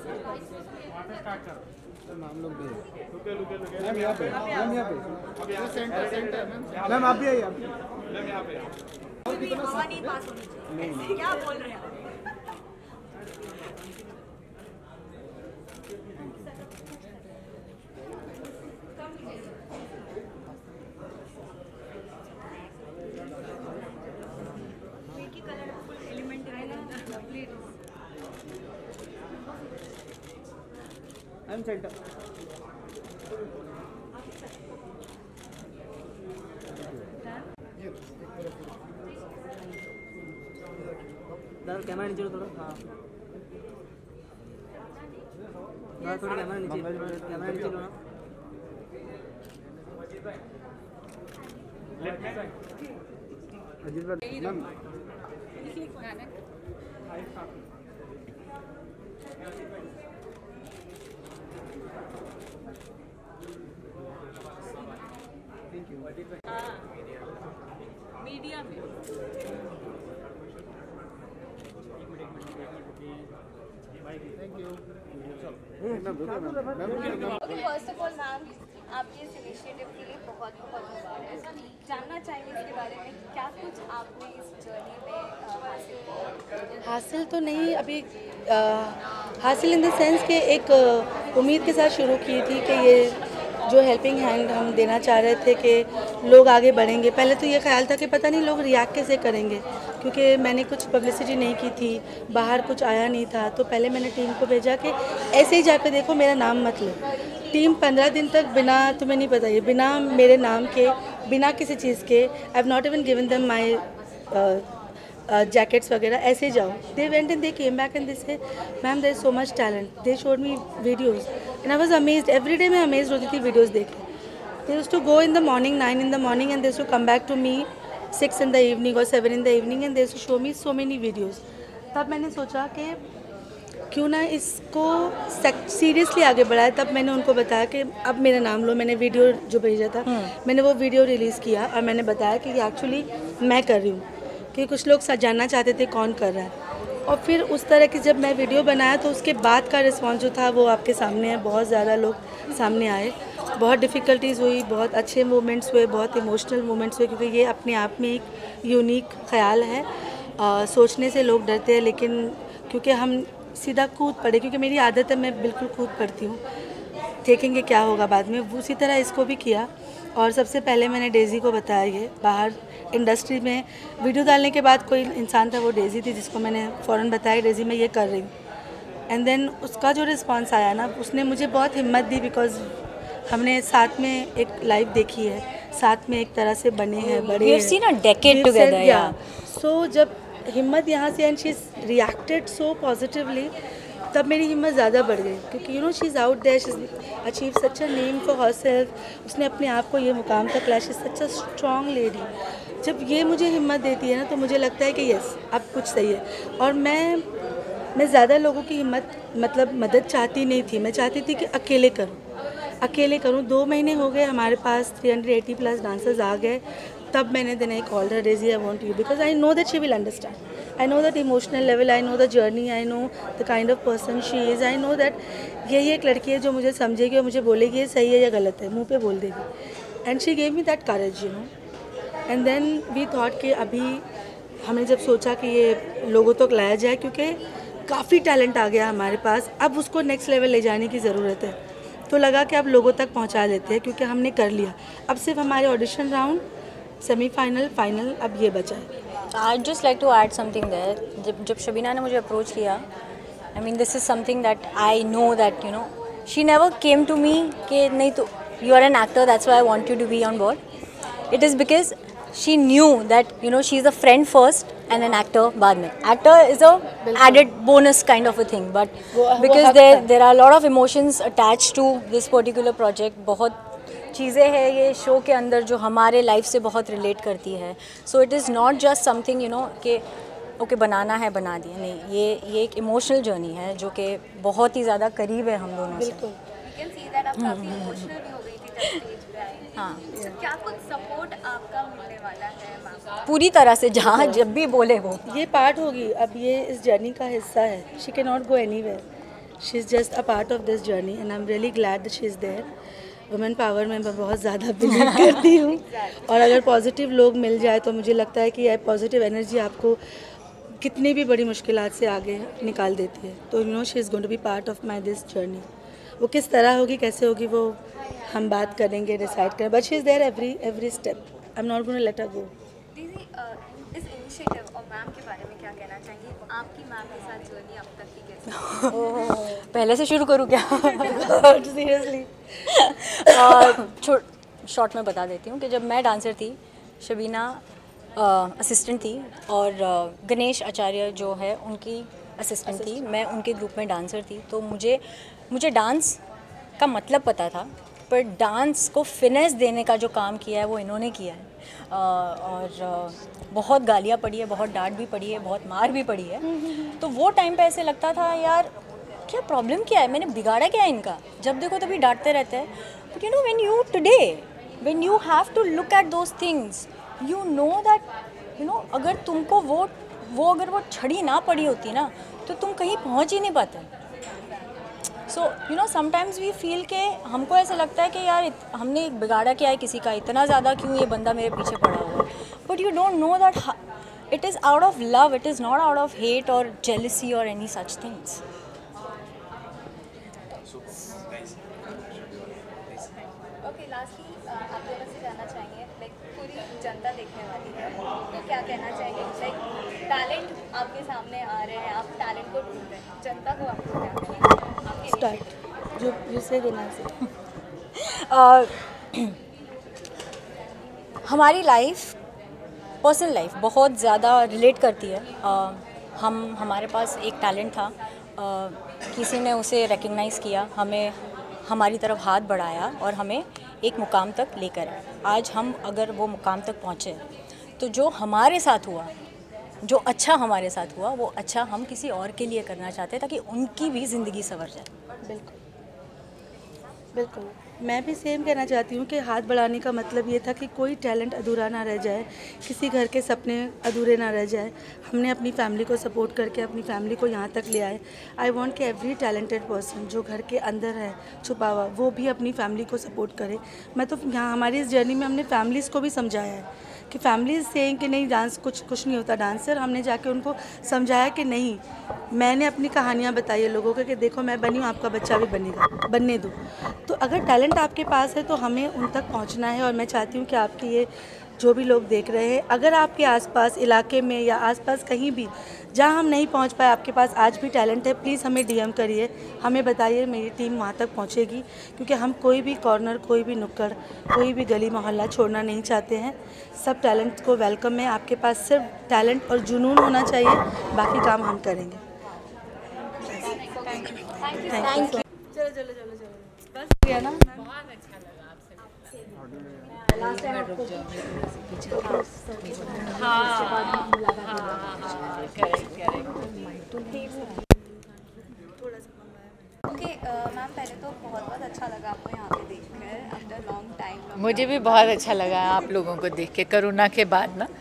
मैम लोग भी मैम यहाँ पे मैम यहाँ पे सेंटर सेंटर मैम आप भी आइए आप मैम यहाँ पे हवा नहीं पास होनी चाहिए क्या बोल रहे हैं I'm center. दादा कैमरा नीचे लो थोड़ा हाँ दादा थोड़ा कैमरा नीचे कैमरा नीचे लो ना अजीत भाई मैम मीडिया में thank you okay first of all ma'am आपके इस इनिशिएटिव के लिए बहुत बहुत मुबारक। जानना चाहेंगे इसके बारे में क्या कुछ आपने इस जर्नी में हासिल किया? हासिल तो नहीं अभी आ, हासिल इन द सेंस कि एक आ, उम्मीद के साथ शुरू की थी कि ये जो हेल्पिंग हैंड हम देना चाह रहे थे कि लोग आगे बढ़ेंगे। पहले तो ये ख्याल था कि पता नहीं लोग रिएक्ट कैसे करेंगे, क्योंकि मैंने कुछ पब्लिसिटी नहीं की थी, बाहर कुछ आया नहीं था। तो पहले मैंने टीम को भेजा कि ऐसे ही जाकर देखो, मेरा नाम मत लो। टीम पंद्रह दिन तक बिना, तुम्हें नहीं पता ये, बिना मेरे नाम के, बिना किसी चीज़ के, I have not even given them my jackets वगैरह, ऐसे ही जाओ। They went and they came back and they say ma'am there is so much talent. They showed me videos and I was amazed. Every day मैं amazed होती थी videos देख के। They used to go in the morning nine in the morning and they used to come back to me six in the evening और seven in the evening and they used to show me so many videos. तब मैंने सोचा कि क्यों ना इसको seriously आगे बढ़ाए। तब मैंने उनको बताया कि अब मेरा नाम लो। मैंने वीडियो जो भेजा था मैंने वो वीडियो रिलीज़ किया और मैंने बताया कि ये एक्चुअली मैं कर रही हूँ, कि कुछ लोग जानना चाहते थे कौन कर रहा है। और फिर उस तरह की जब मैं वीडियो बनाया तो उसके बाद का रिस्पॉन्स जो था वो आपके सामने है। बहुत ज़्यादा लोग सामने आए, बहुत डिफ़िकल्टीज़ हुई, बहुत अच्छे मोमेंट्स हुए, बहुत इमोशनल मोमेंट्स हुए, क्योंकि ये अपने आप में एक यूनिक ख्याल है। आ, सोचने से लोग डरते हैं, लेकिन क्योंकि हम सीधा कूद पड़े, क्योंकि मेरी आदत है मैं बिल्कुल कूद पड़ती हूँ, देखेंगे क्या होगा बाद में। उसी तरह इसको भी किया। और सबसे पहले मैंने डेज़ी को बताया, ये बाहर इंडस्ट्री में वीडियो डालने के बाद कोई इंसान था, वो डेज़ी थी, जिसको मैंने फ़ौरन बताया डेज़ी मैं ये कर रही हूँ। एंड देन उसका जो रिस्पांस आया ना, उसने मुझे बहुत हिम्मत दी, बिकॉज हमने साथ में एक लाइफ देखी है, साथ में एक तरह से बने हैं, बड़े हैं। सो जब हिम्मत यहाँ से and she reacted so positively, तब मेरी हिम्मत ज़्यादा बढ़ गई, क्योंकि you know she is out there, she achieve such a name for herself. उसने अपने आप को ये मुकाम तक लाया, she is such a strong lady. जब ये मुझे हिम्मत देती है ना, तो मुझे लगता है कि यस अब कुछ सही है। और मैं मैं ज़्यादा लोगों की हिम्मत मतलब मदद चाहती नहीं थी, मैं चाहती थी कि अकेले करूँ अकेले करूँ। दो महीने हो गए, हमारे पास three hundred eighty plus dancers आ गए। तब मैंने then I called her, Daisy I want you, because I know that she will understand. I know that emotional level, I know the journey, I know the kind of person she is, I know that यही एक लड़की है जो मुझे समझेगी और मुझे बोलेगी ये सही है या गलत है, मुंह पे बोल देगी। And she gave me that courage, you know. And then we thought कि अभी हमने जब सोचा कि ये लोगों तक लाया जाए, क्योंकि काफ़ी टैलेंट आ गया हमारे पास, अब उसको नेक्स्ट लेवल ले जाने की ज़रूरत है। तो लगा कि अब लोगों तक पहुँचा देते हैं, क्योंकि हमने कर लिया। अब सिर्फ हमारे ऑडिशन राउंड, सेमीफाइनल, फाइनल अब ये बचा है। I just like to add something there. जब जब शबीना ने मुझे अप्रोच किया, I mean this is something that I know that you know she never came to me कि नहीं तो you are an actor, that's why I want you to be on board. It is because she knew that you know she is a friend first and an actor बाद में। Actor is a added bonus kind of a thing, but because there there are lot of emotions attach to this particular project. बहुत चीज़ें हैं ये show के अंदर जो हमारे लाइफ से बहुत रिलेट करती है। So it is not just something you know कि ओके बनाना है बना दिया, नहीं, ये ये एक इमोशनल जर्नी है जो कि बहुत ही ज़्यादा करीब है हम दोनों से। हाँ क्या कुछ सपोर्ट आपका मिलने वाला है मैम? पूरी तरह से, जहाँ जब भी बोले वो। ये पार्ट होगी, अब ये इस जर्नी का हिस्सा है। She can not go anywhere, she is just a part of this journey and I am really glad that she is there. Women power में मैं बहुत ज़्यादा बिलीव करती हूँ और अगर पॉजिटिव लोग मिल जाए तो मुझे लगता है कि यह पॉजिटिव एनर्जी आपको कितनी भी बड़ी मुश्किलात से आगे निकाल देती है। तो you know she is going to be part of my this journey. वो किस तरह होगी, कैसे होगी, वो हम बात करेंगे, डिसाइड करें, but she is there every every step. I am not going to let her go. दीदी, इस इनिशिएटिव और मैम के बारे में क्या कहना चाहेंगी? आपकी मैम के साथ जर्नी अब तक की कैसी? पहले से शुरू करूँ क्या? सीरियसली शॉर्ट में बता देती हूँ कि जब मैं डांसर थी, शबीना असिस्टेंट थी और uh, गणेश आचार्य जो है उनकी असिस्टेंट थी, मैं उनके ग्रुप में डांसर थी। तो मुझे मुझे डांस का मतलब पता था, पर डांस को फिनेस देने का जो काम किया है वो इन्होंने किया है। uh, और uh, बहुत गालियाँ पड़ी है, बहुत डांट भी पड़ी है, बहुत मार भी पड़ी है। तो वो टाइम पे ऐसे लगता था यार क्या प्रॉब्लम क्या है, मैंने बिगाड़ा क्या है इनका, जब देखो तभी डांटते रहते हैं। But you know when you today when you have to look at those things, you know that you know अगर तुमको वो वो अगर वो छड़ी ना पड़ी होती ना तो तुम कहीं पहुंच ही नहीं पाते। So you know sometimes we feel के हमको ऐसा लगता है कि यार हमने बिगाड़ा क्या है किसी का, इतना ज़्यादा क्यों ये बंदा मेरे पीछे पड़ा हुआ है। But you don't know that it is out of love, it is not out of hate और जेलसी और any such things. Okay, lastly आप दोनों से जानना चाहेंगे, लाइक पूरी जनता देखने वाली है तो क्या कहना चाहेंगे? लाइक टैलेंट आपके सामने आ रहे हैं, आप टैलेंट को ढूंढ रहे हैं, जनता को आपको क्या कहना है? स्टार्ट जो जो से देना से हमारी लाइफ, पर्सनल लाइफ बहुत ज़्यादा रिलेट करती है। uh, हम हमारे पास एक टैलेंट था, uh, किसी ने उसे रिकग्नाइज़ किया, हमें हमारी तरफ हाथ बढ़ाया और हमें एक मुकाम तक लेकर आए। आज हम अगर वो मुकाम तक पहुँचे तो जो हमारे साथ हुआ, जो अच्छा हमारे साथ हुआ, वो अच्छा हम किसी और के लिए करना चाहते हैं ताकि उनकी भी ज़िंदगी संवर जाए। बिल्कुल बिल्कुल, मैं भी सेम कहना चाहती हूँ कि हाथ बढ़ाने का मतलब ये था कि कोई टैलेंट अधूरा ना रह जाए, किसी घर के सपने अधूरे ना रह जाए। हमने अपनी फैमिली को सपोर्ट करके अपनी फैमिली को यहाँ तक ले आए। आई वांट कि एवरी टैलेंटेड पर्सन जो घर के अंदर है छुपा हुआ, वो भी अपनी फैमिली को सपोर्ट करे। मैं तो यहाँ हमारी इस जर्नी में हमने फैमिलीज़ को भी समझाया है कि फैमिली सेइंग कि नहीं डांस कुछ कुछ नहीं होता डांसर, हमने जाके उनको समझाया कि नहीं, मैंने अपनी कहानियाँ बताई है लोगों को कि देखो मैं बनी हूँ, आपका बच्चा भी बनेगा, बनने दो। तो अगर टैलेंट आपके पास है तो हमें उन तक पहुँचना है। और मैं चाहती हूँ कि आपकी ये जो भी लोग देख रहे हैं, अगर आपके आसपास इलाके में या आसपास कहीं भी जहाँ हम नहीं पहुँच पाए, आपके पास आज भी टैलेंट है, प्लीज़ हमें डीएम करिए, हमें बताइए, मेरी टीम वहाँ तक पहुँचेगी। क्योंकि हम कोई भी कॉर्नर, कोई भी नुक्कड़, कोई भी गली मोहल्ला छोड़ना नहीं चाहते हैं। सब टैलेंट को वेलकम है। आपके पास सिर्फ टैलेंट और जुनून होना चाहिए, बाकी काम हम करेंगे। Thank you. चलो चलो चलो चलो बस हो गया ना। बहुत अच्छा लगा आपसे लास्ट टाइम आपको हाँ हाँ करेक्ट करेक्ट ओके मैम, पहले तो बहुत बहुत अच्छा लगा आपको यहाँ पे देखकर आफ्टर लॉन्ग टाइम। मुझे भी बहुत अच्छा लगा आप लोगों को देख के, कोरोना के बाद ना।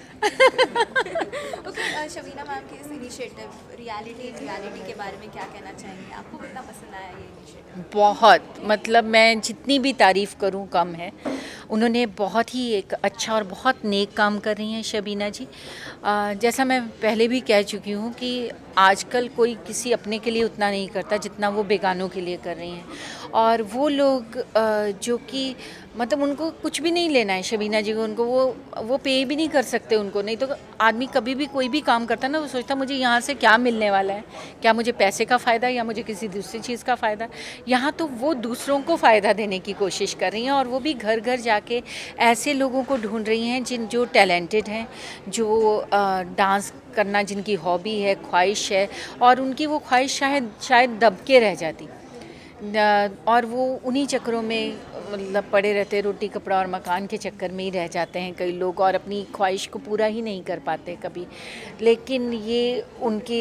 ओके, शबीना मैम के इस इनिशिएटिव रियलिटी रियलिटी के बारे में क्या कहना चाहेंगे? आपको कितना पसंद आया ये इनिशिएटिव? बहुत, मतलब मैं जितनी भी तारीफ़ करूं कम है। उन्होंने बहुत ही एक अच्छा और बहुत नेक काम कर रही हैं शबीना जी। आ, जैसा मैं पहले भी कह चुकी हूँ कि आजकल कोई किसी अपने के लिए उतना नहीं करता जितना वो बेगानों के लिए कर रही हैं। और वो लोग जो कि मतलब उनको कुछ भी नहीं लेना है शबीना जी को, उनको वो वो पे भी नहीं कर सकते उनको। नहीं तो आदमी कभी भी कोई भी काम करता है ना, वो सोचता मुझे यहाँ से क्या मिलने वाला है, क्या मुझे पैसे का फ़ायदा या मुझे किसी दूसरी चीज़ का फ़ायदा। यहाँ तो वो दूसरों को फ़ायदा देने की कोशिश कर रही हैं और वो भी घर घर जाके ऐसे लोगों को ढूंढ रही हैं जिन जो टैलेंटेड हैं, जो आ, डांस करना जिनकी हॉबी है, ख्वाहिश है, और उनकी वो ख्वाहिश शायद शायद दब के रह जाती और वो उन्हीं चक्करों में मतलब पड़े रहते, रोटी कपड़ा और मकान के चक्कर में ही रह जाते हैं कई लोग और अपनी ख्वाहिश को पूरा ही नहीं कर पाते कभी। लेकिन ये उनकी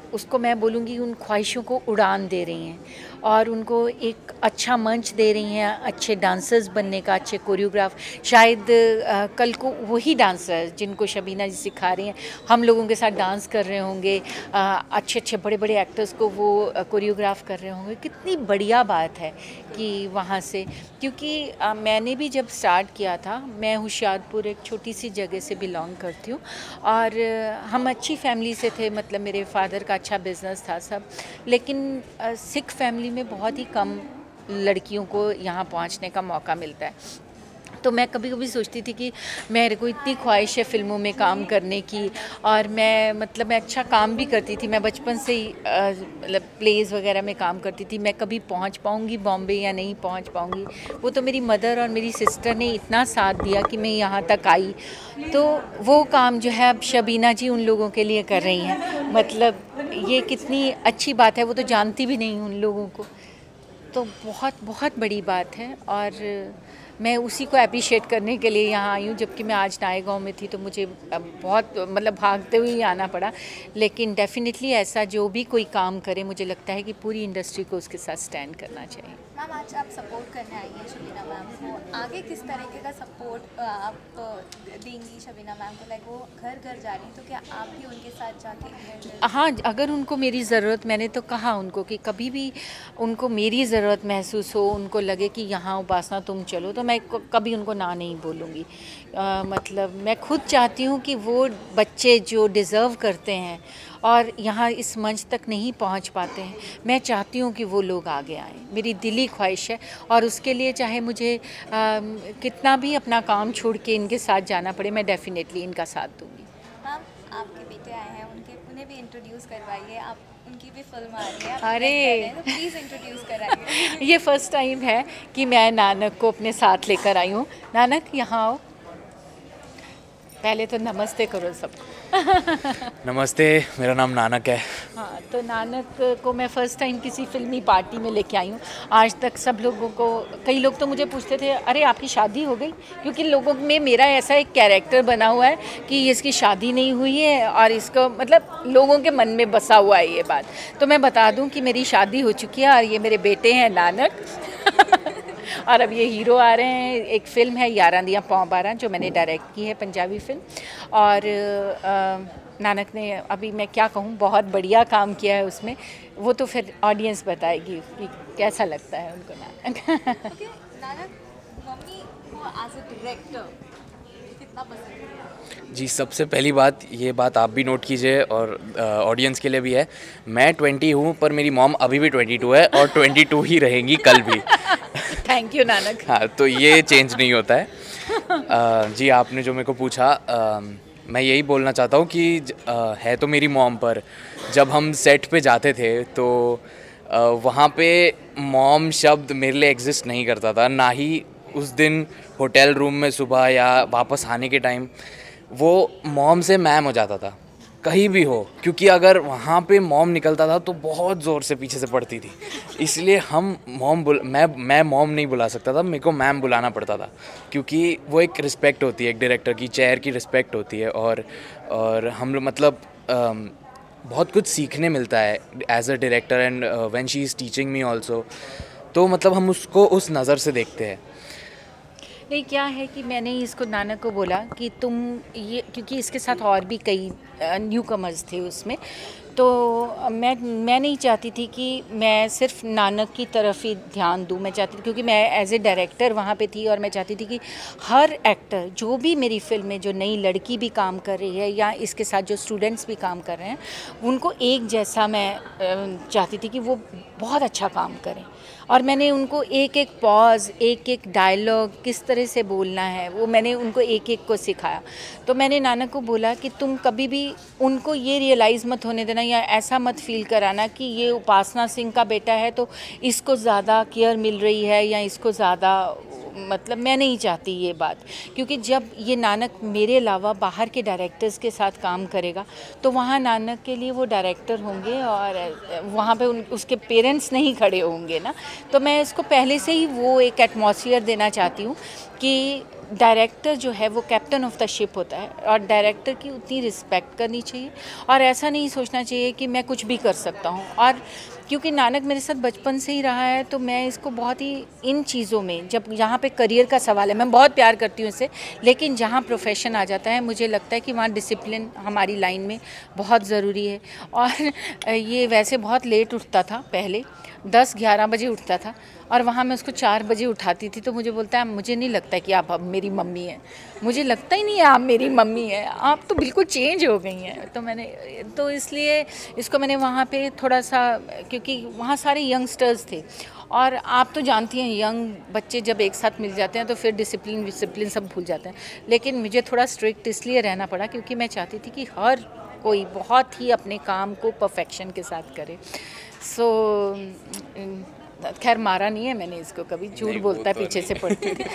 उसको मैं बोलूँगी उन ख्वाहिशों को उड़ान दे रही हैं और उनको एक अच्छा मंच दे रही हैं अच्छे डांसर्स बनने का, अच्छे कोरियोग्राफ। शायद आ, कल को वही डांसर जिनको शबीना जी सिखा रही हैं हम लोगों के साथ डांस कर रहे होंगे, आ, अच्छे अच्छे बड़े बड़े एक्टर्स को वो कोरियोग्राफ कर रहे होंगे। कितनी बढ़िया बात है कि वहाँ से, क्योंकि आ, मैंने भी जब स्टार्ट किया था, मैं होशियारपुर एक छोटी सी जगह से बिलोंग करती हूँ और हम अच्छी फैमिली से थे, मतलब मेरे फादर का अच्छा बिजनेस था सब, लेकिन आ, सिख फैमिली में बहुत ही कम लड़कियों को यहाँ पहुँचने का मौका मिलता है। तो मैं कभी कभी सोचती थी कि मेरे को इतनी ख्वाहिश है फिल्मों में काम करने की और मैं मतलब मैं अच्छा काम भी करती थी। मैं बचपन से ही मतलब प्लेस वगैरह में काम करती थी। मैं कभी पहुंच पाऊंगी बॉम्बे या नहीं पहुंच पाऊंगी, वो तो मेरी मदर और मेरी सिस्टर ने इतना साथ दिया कि मैं यहाँ तक आई। तो वो काम जो है अब शबीना जी उन लोगों के लिए कर रही हैं, मतलब ये कितनी अच्छी बात है, वो तो जानती भी नहीं उन लोगों को, तो बहुत बहुत बड़ी बात है। और मैं उसी को अप्रिशिएट करने के लिए यहाँ आई हूँ, जबकि मैं आज नायगांव में थी तो मुझे बहुत मतलब भागते हुए ही आना पड़ा। लेकिन डेफिनेटली ऐसा जो भी कोई काम करे, मुझे लगता है कि पूरी इंडस्ट्री को उसके साथ स्टैंड करना चाहिए। मैम आज आप सपोर्ट करने आई हैं शबीना मैम को, आगे किस तरीके का सपोर्ट आप देंगी शबीना मैम को? लाइक वो घर घर जा रही, तो क्या आप भी उनके साथ जाके? हाँ, अगर उनको मेरी ज़रूरत, मैंने तो कहा उनको कि कभी भी उनको मेरी ज़रूरत महसूस हो, उनको लगे कि यहाँ उपासना तुम चलो, तो मैं कभी उनको ना नहीं बोलूँगी। मतलब मैं खुद चाहती हूँ कि वो बच्चे जो डिज़र्व करते हैं और यहाँ इस मंच तक नहीं पहुँच पाते हैं, मैं चाहती हूँ कि वो लोग आगे आएँ। मेरी दिली ख्वाहिश है और उसके लिए चाहे मुझे आ, कितना भी अपना काम छोड़ के इनके साथ जाना पड़े, मैं डेफिनेटली इनका साथ दूँगी। मैम आपके बेटे आए हैं, उनके उन्हें भी इंट्रोड्यूस करवाइए, आप उनकी भी फिल्म आ रही है, अरे तो प्लीज़ इंट्रोड्यूस कराइए। ये फर्स्ट टाइम है कि मैं नानक को अपने साथ लेकर आई हूँ। नानक यहाँ आओ, पहले तो नमस्ते करो सबको। नमस्ते, मेरा नाम नानक है। हाँ, तो नानक को मैं फ़र्स्ट टाइम किसी फिल्मी पार्टी में लेके आई हूँ। आज तक सब लोगों को, कई लोग तो मुझे पूछते थे अरे आपकी शादी हो गई, क्योंकि लोगों में मेरा ऐसा एक कैरेक्टर बना हुआ है कि इसकी शादी नहीं हुई है और इसको मतलब लोगों के मन में बसा हुआ है ये बात। तो मैं बता दूँ कि मेरी शादी हो चुकी है और ये मेरे बेटे हैं नानक। और अब ये हीरो आ रहे हैं। एक फ़िल्म है यारां दियां पौ बारां जो मैंने डायरेक्ट की है, पंजाबी फिल्म। और आ, नानक ने, अभी मैं क्या कहूँ, बहुत बढ़िया काम किया है उसमें। वो तो फिर ऑडियंस बताएगी कि कैसा लगता है उनको नानक। okay, नानक मम्मी को एज अ डायरेक्टर कितना पसंद है? जी, सबसे पहली बात, ये बात आप भी नोट कीजिए और ऑडियंस के लिए भी है, मैं ट्वेंटी हूँ पर मेरी मॉम अभी भी ट्वेंटी टू है और ट्वेंटी टू ही रहेंगी कल भी। Thank you Nanak. हाँ, तो ये चेंज नहीं होता है। आ, जी, आपने जो मेरे को पूछा, आ, मैं यही बोलना चाहता हूँ कि आ, है तो मेरी मॉम, पर जब हम सेट पे जाते थे तो आ, वहाँ पे मॉम शब्द मेरे लिए एग्जिस्ट नहीं करता था। ना ही उस दिन होटल रूम में सुबह या वापस आने के टाइम वो मॉम से मैम हो जाता था, कहीं भी हो, क्योंकि अगर वहाँ पे मॉम निकलता था तो बहुत ज़ोर से पीछे से पड़ती थी। इसलिए हम मॉम बुला मैं मैं मॉम नहीं बुला सकता था, मेरे को मैम बुलाना पड़ता था, क्योंकि वो एक रिस्पेक्ट होती है, एक डायरेक्टर की चेयर की रिस्पेक्ट होती है। और और हम लोग मतलब आ, बहुत कुछ सीखने मिलता है as a director, and when she is teaching me also, तो मतलब हम उसको उस नज़र से देखते हैं। नहीं, क्या है कि मैंने इसको नानक को बोला कि तुम ये, क्योंकि इसके साथ और भी कई न्यू कमर्स थे उसमें, तो मैं मैं नहीं चाहती थी कि मैं सिर्फ नानक की तरफ ही ध्यान दूँ। मैं चाहती थी, क्योंकि मैं एज ए डायरेक्टर वहाँ पे थी, और मैं चाहती थी कि हर एक्टर जो भी मेरी फिल्म में, जो नई लड़की भी काम कर रही है या इसके साथ जो स्टूडेंट्स भी काम कर रहे हैं, उनको एक जैसा मैं चाहती थी कि वो बहुत अच्छा काम करें। और मैंने उनको एक एक पॉज, एक एक डायलॉग किस तरह से बोलना है, वो मैंने उनको एक एक को सिखाया। तो मैंने नानक को बोला कि तुम कभी भी उनको ये रियलाइज़ मत होने देना या ऐसा मत फील कराना कि ये उपासना सिंह का बेटा है तो इसको ज़्यादा केयर मिल रही है या इसको ज़्यादा, मतलब मैं नहीं चाहती ये बात, क्योंकि जब ये नानक मेरे अलावा बाहर के डायरेक्टर्स के साथ काम करेगा तो वहाँ नानक के लिए वो डायरेक्टर होंगे और वहाँ पे उन उसके पेरेंट्स नहीं खड़े होंगे ना। तो मैं इसको पहले से ही वो एक एटमॉस्फेयर देना चाहती हूँ कि डायरेक्टर जो है वो कैप्टन ऑफ द शिप होता है और डायरेक्टर की उतनी रिस्पेक्ट करनी चाहिए और ऐसा नहीं सोचना चाहिए कि मैं कुछ भी कर सकता हूँ। और क्योंकि नानक मेरे साथ बचपन से ही रहा है तो मैं इसको बहुत ही इन चीज़ों में, जब यहाँ पे करियर का सवाल है, मैं बहुत प्यार करती हूँ इसे, लेकिन जहाँ प्रोफेशन आ जाता है मुझे लगता है कि वहाँ डिसिप्लिन हमारी लाइन में बहुत ज़रूरी है। और ये वैसे बहुत लेट उठता था, पहले दस ग्यारह बजे उठता था और वहाँ मैं उसको चार बजे उठाती थी तो मुझे बोलता है मुझे नहीं लगता कि आप अब मेरी मम्मी हैं, मुझे लगता ही नहीं है आप मेरी मम्मी हैं, आप तो बिल्कुल चेंज हो गई हैं। तो मैंने तो इसलिए इसको मैंने वहाँ पे थोड़ा सा, क्योंकि वहाँ सारे यंगस्टर्स थे और आप तो जानती हैं यंग बच्चे जब एक साथ मिल जाते हैं तो फिर डिसिप्लिन डिसिप्लिन सब भूल जाते हैं, लेकिन मुझे थोड़ा स्ट्रिक्ट इसलिए रहना पड़ा क्योंकि मैं चाहती थी कि हर कोई बहुत ही अपने काम को परफेक्शन के साथ करे। सो खैर मारा नहीं है मैंने इसको कभी, झूठ बोलता है पीछे से पड़ती थी।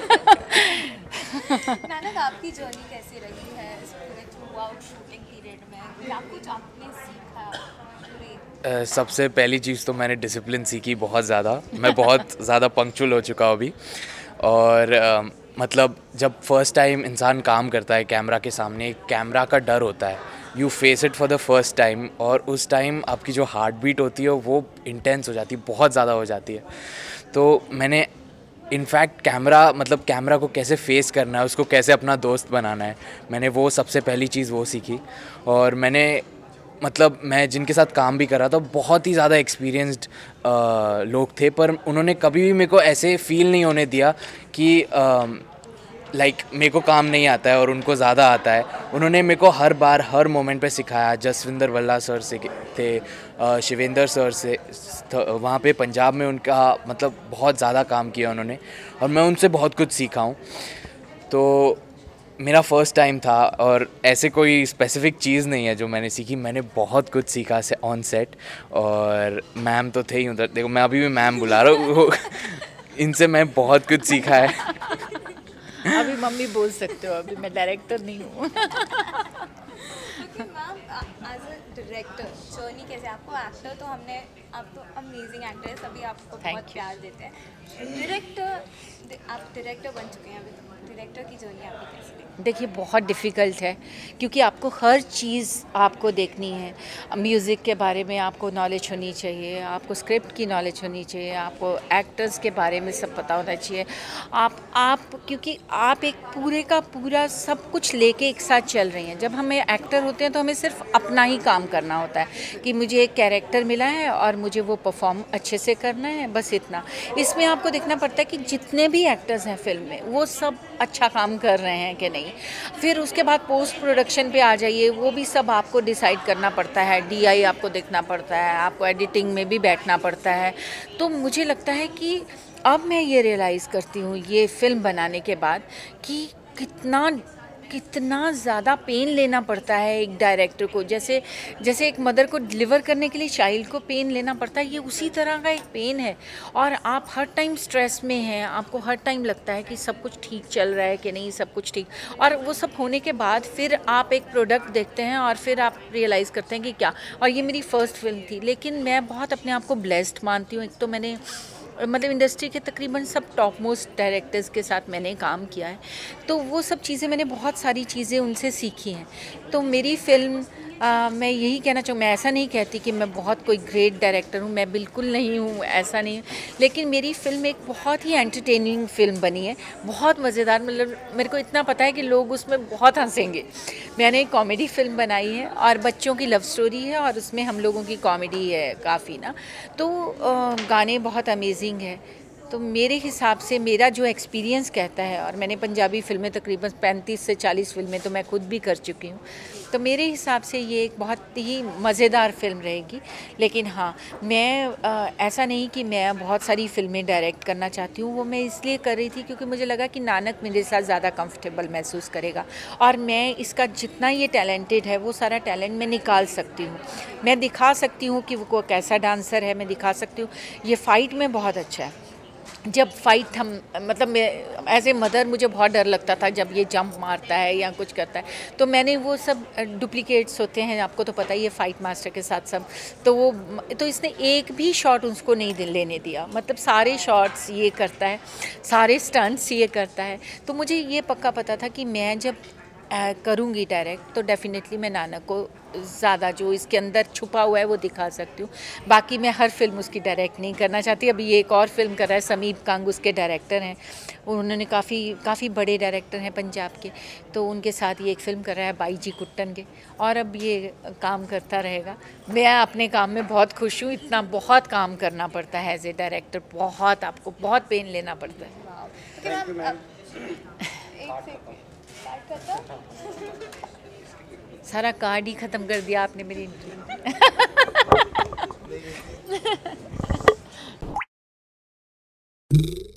नानक, आपकी जर्नी कैसी रही है इस पूरे थ्रू आउट शूटिंग पीरियड में? क्या कुछ आपने सीखा? Uh, सबसे पहली चीज़ तो मैंने डिसिप्लिन सीखी बहुत ज़्यादा। मैं बहुत ज़्यादा पंक्चुअल हो चुका हूँ अभी और uh, मतलब जब फर्स्ट टाइम इंसान काम करता है कैमरा के सामने, कैमरा का डर होता है, you face it for the first time और उस टाइम आपकी जो हार्ट बीट होती है वो इंटेंस हो जाती है, बहुत ज़्यादा हो जाती है। तो मैंने इनफैक्ट कैमरा मतलब कैमरा को कैसे फेस करना है, उसको कैसे अपना दोस्त बनाना है, मैंने वो सबसे पहली चीज़ वो सीखी। और मैंने मतलब मैं जिनके साथ काम भी कर रहा था बहुत ही ज़्यादा एक्सपीरियंस्ड लोग थे, पर उन्होंने कभी भी मेरे को ऐसे फील नहीं होने दिया कि लाइक like, मेरे को काम नहीं आता है और उनको ज़्यादा आता है। उन्होंने मेरे को हर बार हर मोमेंट पे सिखाया। जसविंदर वल्ला सर से थे, शिवेंद्र सर से वहाँ पे पंजाब में, उनका मतलब बहुत ज़्यादा काम किया उन्होंने और मैं उनसे बहुत कुछ सीखा हूँ। तो मेरा फर्स्ट टाइम था और ऐसे कोई स्पेसिफिक चीज़ नहीं है जो मैंने सीखी, मैंने बहुत कुछ सीखा से ऑन सेट। और मैम तो थे ही उधर, देखो मैं अभी भी मैम बुला रहा हूँ इनसे मैं बहुत कुछ सीखा है। अभी मम्मी बोल सकते हो, अभी मैं डायरेक्टर नहीं हूँ। Ma'am as a director journey कैसे? आपको एक्टर तो हमने, आप तो अमेजिंग एक्टर है, सभी आपको बहुत प्यार देते हैं। डायरेक्टर, आप डायरेक्टर बन चुके हैं, अभी तो डायरेक्टर की जर्नी आपकी कैसी रही? देखिए बहुत डिफ़िकल्ट है क्योंकि आपको हर चीज़ आपको देखनी है। म्यूज़िक के बारे में आपको नॉलेज होनी चाहिए, आपको स्क्रिप्ट की नॉलेज होनी चाहिए, आपको एक्टर्स के बारे में सब पता होना चाहिए। आप आप क्योंकि आप एक पूरे का पूरा सब कुछ लेके एक साथ चल रही हैं। जब हमें एक्टर होते हैं तो हमें सिर्फ अपना ही काम करना होता है कि मुझे एक कैरेक्टर मिला है और मुझे वो परफॉर्म अच्छे से करना है, बस इतना। इसमें आपको देखना पड़ता है कि जितने भी एक्टर्स हैं फिल्म में वो सब अच्छा काम कर रहे हैं कि नहीं। फिर उसके बाद पोस्ट प्रोडक्शन पे आ जाइए, वो भी सब आपको डिसाइड करना पड़ता है, डीआई आपको देखना पड़ता है, आपको एडिटिंग में भी बैठना पड़ता है। तो मुझे लगता है कि अब मैं ये रियलाइज़ करती हूँ ये फिल्म बनाने के बाद कि कितना कितना ज़्यादा पेन लेना पड़ता है एक डायरेक्टर को। जैसे जैसे एक मदर को डिलीवर करने के लिए चाइल्ड को पेन लेना पड़ता है, ये उसी तरह का एक पेन है। और आप हर टाइम स्ट्रेस में हैं, आपको हर टाइम लगता है कि सब कुछ ठीक चल रहा है कि नहीं, सब कुछ ठीक। और वो सब होने के बाद फिर आप एक प्रोडक्ट देखते हैं और फिर आप रियलाइज़ करते हैं कि क्या। और ये मेरी फ़र्स्ट फिल्म थी, लेकिन मैं बहुत अपने आप को ब्लेस्ड मानती हूँ। एक तो मैंने मतलब इंडस्ट्री के तकरीबन सब टॉप मोस्ट डायरेक्टर्स के साथ मैंने काम किया है, तो वो सब चीज़ें मैंने बहुत सारी चीज़ें उनसे सीखी हैं। तो मेरी फ़िल्म आ, मैं यही कहना चाहूँ, मैं ऐसा नहीं कहती कि मैं बहुत कोई ग्रेट डायरेक्टर हूँ, मैं बिल्कुल नहीं हूँ, ऐसा नहीं। लेकिन मेरी फ़िल्म एक बहुत ही एंटरटेनिंग फ़िल्म बनी है, बहुत मज़ेदार। मतलब मेरे को इतना पता है कि लोग उसमें बहुत हंसेंगे। मैंने एक कॉमेडी फ़िल्म बनाई है और बच्चों की लव स्टोरी है और उसमें हम लोगों की कॉमेडी है काफ़ी ना। तो आ, गाने बहुत अमेजिंग है। तो मेरे हिसाब से मेरा जो एक्सपीरियंस कहता है, और मैंने पंजाबी फ़िल्में तकरीबन पैंतीस से चालीस फ़िल्में तो मैं खुद भी कर चुकी हूँ, तो मेरे हिसाब से ये एक बहुत ही मज़ेदार फ़िल्म रहेगी। लेकिन हाँ, मैं आ, ऐसा नहीं कि मैं बहुत सारी फ़िल्में डायरेक्ट करना चाहती हूँ, वो मैं इसलिए कर रही थी क्योंकि मुझे लगा कि नानक मेरे साथ ज़्यादा कंफर्टेबल महसूस करेगा और मैं इसका जितना ये टैलेंटेड है वो सारा टैलेंट मैं निकाल सकती हूँ। मैं दिखा सकती हूँ कि वो कैसा डांसर है, मैं दिखा सकती हूँ। ये फ़ाइट में बहुत अच्छा है, जब फाइट हम मतलब मैं एज ए मदर मुझे बहुत डर लगता था जब ये जंप मारता है या कुछ करता है, तो मैंने वो सब डुप्लीकेट्स होते हैं, आपको तो पता ही है फाइट मास्टर के साथ सब, तो वो तो इसने एक भी शॉट उसको नहीं लेने दिया, मतलब सारे शॉट्स ये करता है, सारे स्टंट्स ये करता है। तो मुझे ये पक्का पता था कि मैं जब करूँगी डायरेक्ट तो डेफिनेटली मैं नानक को ज़्यादा जो इसके अंदर छुपा हुआ है वो दिखा सकती हूँ। बाकी मैं हर फिल्म उसकी डायरेक्ट नहीं करना चाहती। अभी ये एक और फिल्म कर रहा है, समीप कांग उसके डायरेक्टर हैं, उन्होंने काफ़ी काफ़ी बड़े डायरेक्टर हैं पंजाब के, तो उनके साथ ये एक फ़िल्म कर रहा है बाई जी कुट्टन के, और अब ये काम करता रहेगा। मैं अपने काम में बहुत खुश हूँ, इतना बहुत काम करना पड़ता है एज ए डायरेक्टर, बहुत आपको बहुत पेन लेना पड़ता है। सारा कार्ड ही ख़त्म कर दिया आपने मेरी इंटरव्यू।